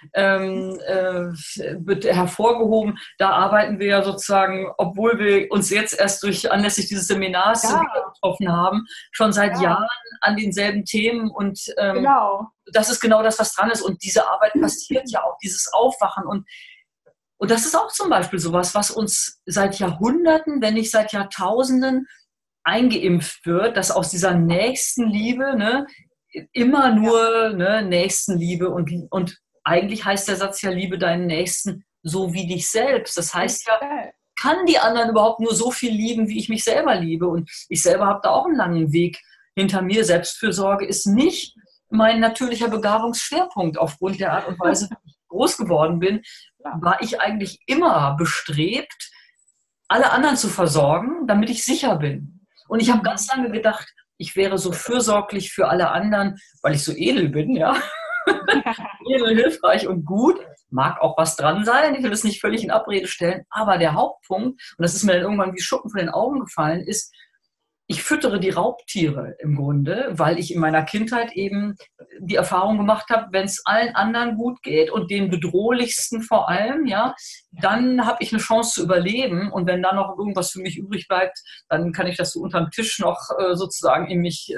hervorgehoben. Da arbeiten wir ja sozusagen, obwohl wir uns jetzt erst anlässlich dieses Seminars getroffen haben, schon seit Jahren an denselben Themen. Und das ist genau das, was dran ist. Und diese Arbeit passiert ja auch, dieses Aufwachen. Und das ist auch zum Beispiel sowas, was uns seit Jahrhunderten, wenn nicht seit Jahrtausenden, eingeimpft wird, dass aus dieser Nächstenliebe, ne, immer nur Nächstenliebe und eigentlich heißt der Satz ja, liebe deinen Nächsten so wie dich selbst. Das heißt ja, kann die anderen überhaupt nur so viel lieben, wie ich mich selber liebe? Und ich selber habe da auch einen langen Weg hinter mir. Selbstfürsorge ist nicht mein natürlicher Begabungsschwerpunkt. Aufgrund der Art und Weise, wie ich groß geworden bin, war ich eigentlich immer bestrebt, alle anderen zu versorgen, damit ich sicher bin. Und ich habe ganz lange gedacht, ich wäre so fürsorglich für alle anderen, weil ich so edel bin, ja. Edel, hilfreich und gut. Mag auch was dran sein, ich will das nicht völlig in Abrede stellen. Aber der Hauptpunkt, und das ist mir dann irgendwann wie Schuppen von den Augen gefallen, ist, ich füttere die Raubtiere im Grunde, weil ich in meiner Kindheit eben die Erfahrung gemacht habe, wenn es allen anderen gut geht und den bedrohlichsten vor allem, ja, dann habe ich eine Chance zu überleben. Und wenn dann noch irgendwas für mich übrig bleibt, dann kann ich das so unterm Tisch noch sozusagen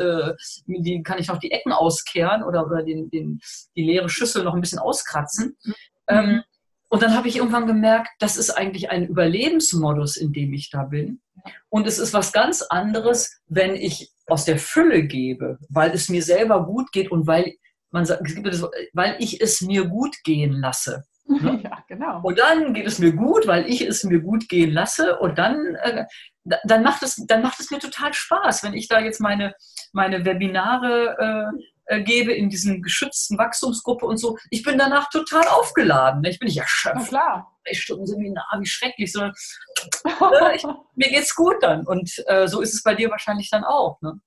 kann ich noch die Ecken auskehren oder die leere Schüssel noch ein bisschen auskratzen. Und dann habe ich irgendwann gemerkt, das ist eigentlich ein Überlebensmodus, in dem ich da bin. Und es ist was ganz anderes, wenn ich aus der Fülle gebe, weil es mir selber gut geht und weil ich es mir gut gehen lasse. Ne? Ja, genau. Und dann geht es mir gut, weil ich es mir gut gehen lasse. Und dann macht es mir total Spaß, wenn ich da jetzt meine Webinare gebe in diesen geschützten Wachstumsgruppe und so. Ich bin danach total aufgeladen. Ich bin nicht erschöpft. Na klar. 3 Stunden Seminar, wie schrecklich. Sondern, mir geht's gut dann. Und so ist es bei dir wahrscheinlich dann auch. Ne?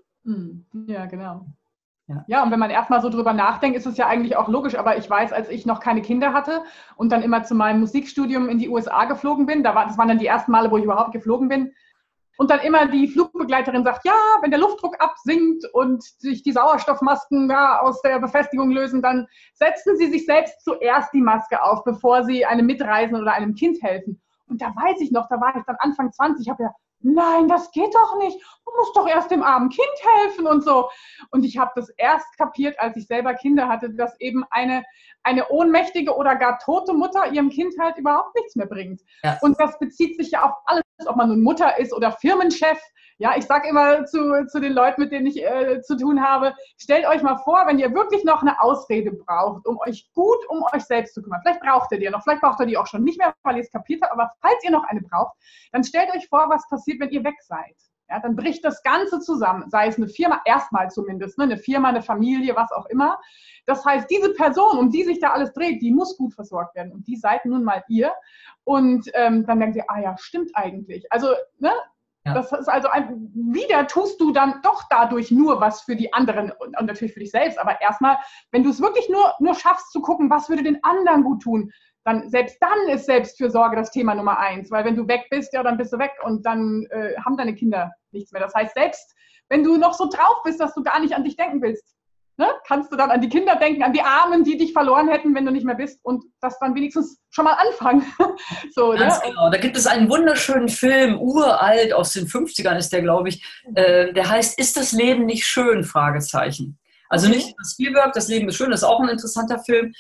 Ja, genau. Ja, und wenn man erstmal so drüber nachdenkt, ist es ja eigentlich auch logisch. Aber ich weiß, als ich noch keine Kinder hatte und dann immer zu meinem Musikstudium in die USA geflogen bin, das waren dann die ersten Male, wo ich überhaupt geflogen bin, und dann immer die Flugbegleiterin sagt, ja, wenn der Luftdruck absinkt und sich die Sauerstoffmasken da aus der Befestigung lösen, dann setzen Sie sich selbst zuerst die Maske auf, bevor Sie einem Mitreisenden oder einem Kind helfen. Und da weiß ich noch, da war ich dann Anfang 20, ich habe ja, nein, das geht doch nicht. Du musst doch erst dem armen Kind helfen und so. Und ich habe das erst kapiert, als ich selber Kinder hatte, dass eben eine ohnmächtige oder gar tote Mutter ihrem Kind halt überhaupt nichts mehr bringt. Ja. Und das bezieht sich ja auf alles, ob man nun Mutter ist oder Firmenchef. Ja, ich sage immer zu den Leuten, mit denen ich zu tun habe, stellt euch mal vor, wenn ihr wirklich noch eine Ausrede braucht, um euch gut um euch selbst zu kümmern. Vielleicht braucht ihr die noch, vielleicht braucht ihr die auch schon nicht mehr, weil ihr es kapiert habt, aber falls ihr noch eine braucht, dann stellt euch vor, was passiert, wenn ihr weg seid. Ja, dann bricht das Ganze zusammen, sei es eine Firma, erstmal zumindest, ne, eine Firma, eine Familie, was auch immer. Das heißt, diese Person, um die sich da alles dreht, die muss gut versorgt werden. Und die seid nun mal ihr. Und dann denkt ihr, ah ja, stimmt eigentlich. Also, ne? Ja. Das ist also wieder tust du dann doch dadurch nur was für die anderen und natürlich für dich selbst. Aber erstmal, wenn du es wirklich nur schaffst zu gucken, was würde den anderen gut tun, selbst dann ist Selbstfürsorge das Thema Nummer 1. Weil wenn du weg bist, ja, dann bist du weg und dann haben deine Kinder nichts mehr. Das heißt, selbst wenn du noch so drauf bist, dass du gar nicht an dich denken willst, ne, kannst du dann an die Kinder denken, an die Armen, die dich verloren hätten, wenn du nicht mehr bist und das dann wenigstens schon mal anfangen. So, ganz ne? Genau. Da gibt es einen wunderschönen Film, uralt, aus den 50ern ist der, glaube ich, der heißt "Ist das Leben nicht schön?" Fragezeichen. Also nicht das Spielberg, das Leben ist schön, das ist auch ein interessanter Film,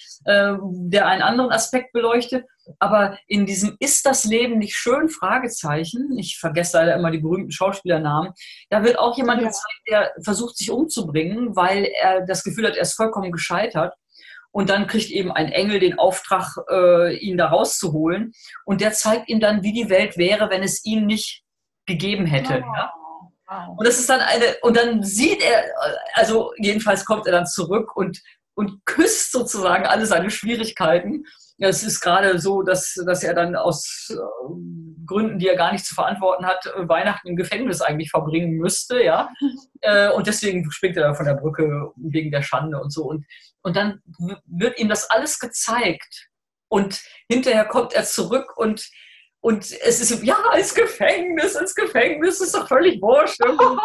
der einen anderen Aspekt beleuchtet. Aber in diesem "Ist das Leben nicht schön?" Fragezeichen, ich vergesse leider immer die berühmten Schauspielernamen, da wird auch jemand gezeigt, der versucht, sich umzubringen, weil er das Gefühl hat, er ist vollkommen gescheitert. Und dann kriegt eben ein Engel den Auftrag, ihn da rauszuholen. Und der zeigt ihm dann, wie die Welt wäre, wenn es ihn nicht gegeben hätte. Oh. Ja? Und das ist dann und dann sieht er, also jedenfalls kommt er dann zurück und küsst sozusagen alle seine Schwierigkeiten. Ja, es ist gerade so, dass er dann aus Gründen, die er gar nicht zu verantworten hat, Weihnachten im Gefängnis eigentlich verbringen müsste, ja. Und deswegen springt er dann von der Brücke wegen der Schande und so. Und dann wird ihm das alles gezeigt. Und hinterher kommt er zurück und es ist, ja, ins Gefängnis, ist doch völlig wurscht.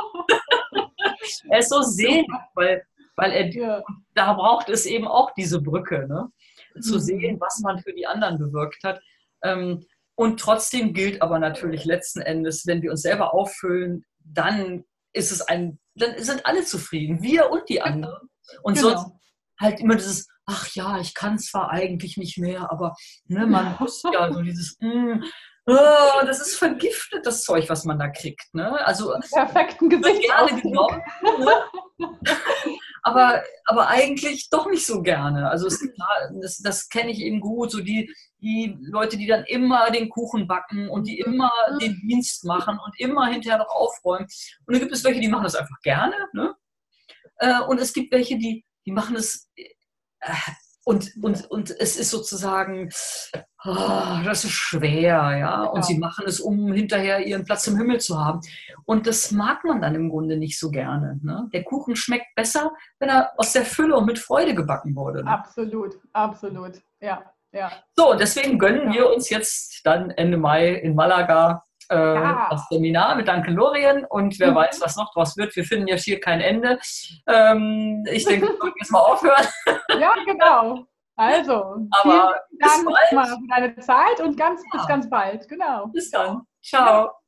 Er ist so sehend, weil da braucht es eben auch diese Brücke, ne? Zu sehen, was man für die anderen bewirkt hat. Und trotzdem gilt aber natürlich letzten Endes, wenn wir uns selber auffüllen, dann sind alle zufrieden, wir und die anderen. Und sonst halt immer dieses, ach ja, ich kann zwar eigentlich nicht mehr, aber ne, man muss ja so dieses, das ist vergiftet, das Zeug, was man da kriegt. Ne? Also perfekten Gesichtsausdruck. Gerne genommen, ne? aber eigentlich doch nicht so gerne. Also das kenne ich eben gut, so die Leute, die dann immer den Kuchen backen und die immer den Dienst machen und immer hinterher noch aufräumen. Und dann gibt es welche, die machen das einfach gerne. Ne? Und es gibt welche, die machen es und es ist sozusagen, das ist schwer, ja. Und sie machen es, um hinterher ihren Platz im Himmel zu haben. Und das mag man dann im Grunde nicht so gerne. Ne? Der Kuchen schmeckt besser, wenn er aus der Fülle und mit Freude gebacken wurde. Ne? Absolut, absolut, ja. So, und deswegen gönnen wir uns jetzt dann Ende Mai in Malaga das Seminar mit Danke Lorien und wer weiß, was noch draus wird. Wir finden ja hier kein Ende. Ich denke, wir sollten jetzt mal aufhören. Ja, genau. Also, aber vielen Dank mal für deine Zeit und bis ganz bald. Genau. Bis dann. Ciao.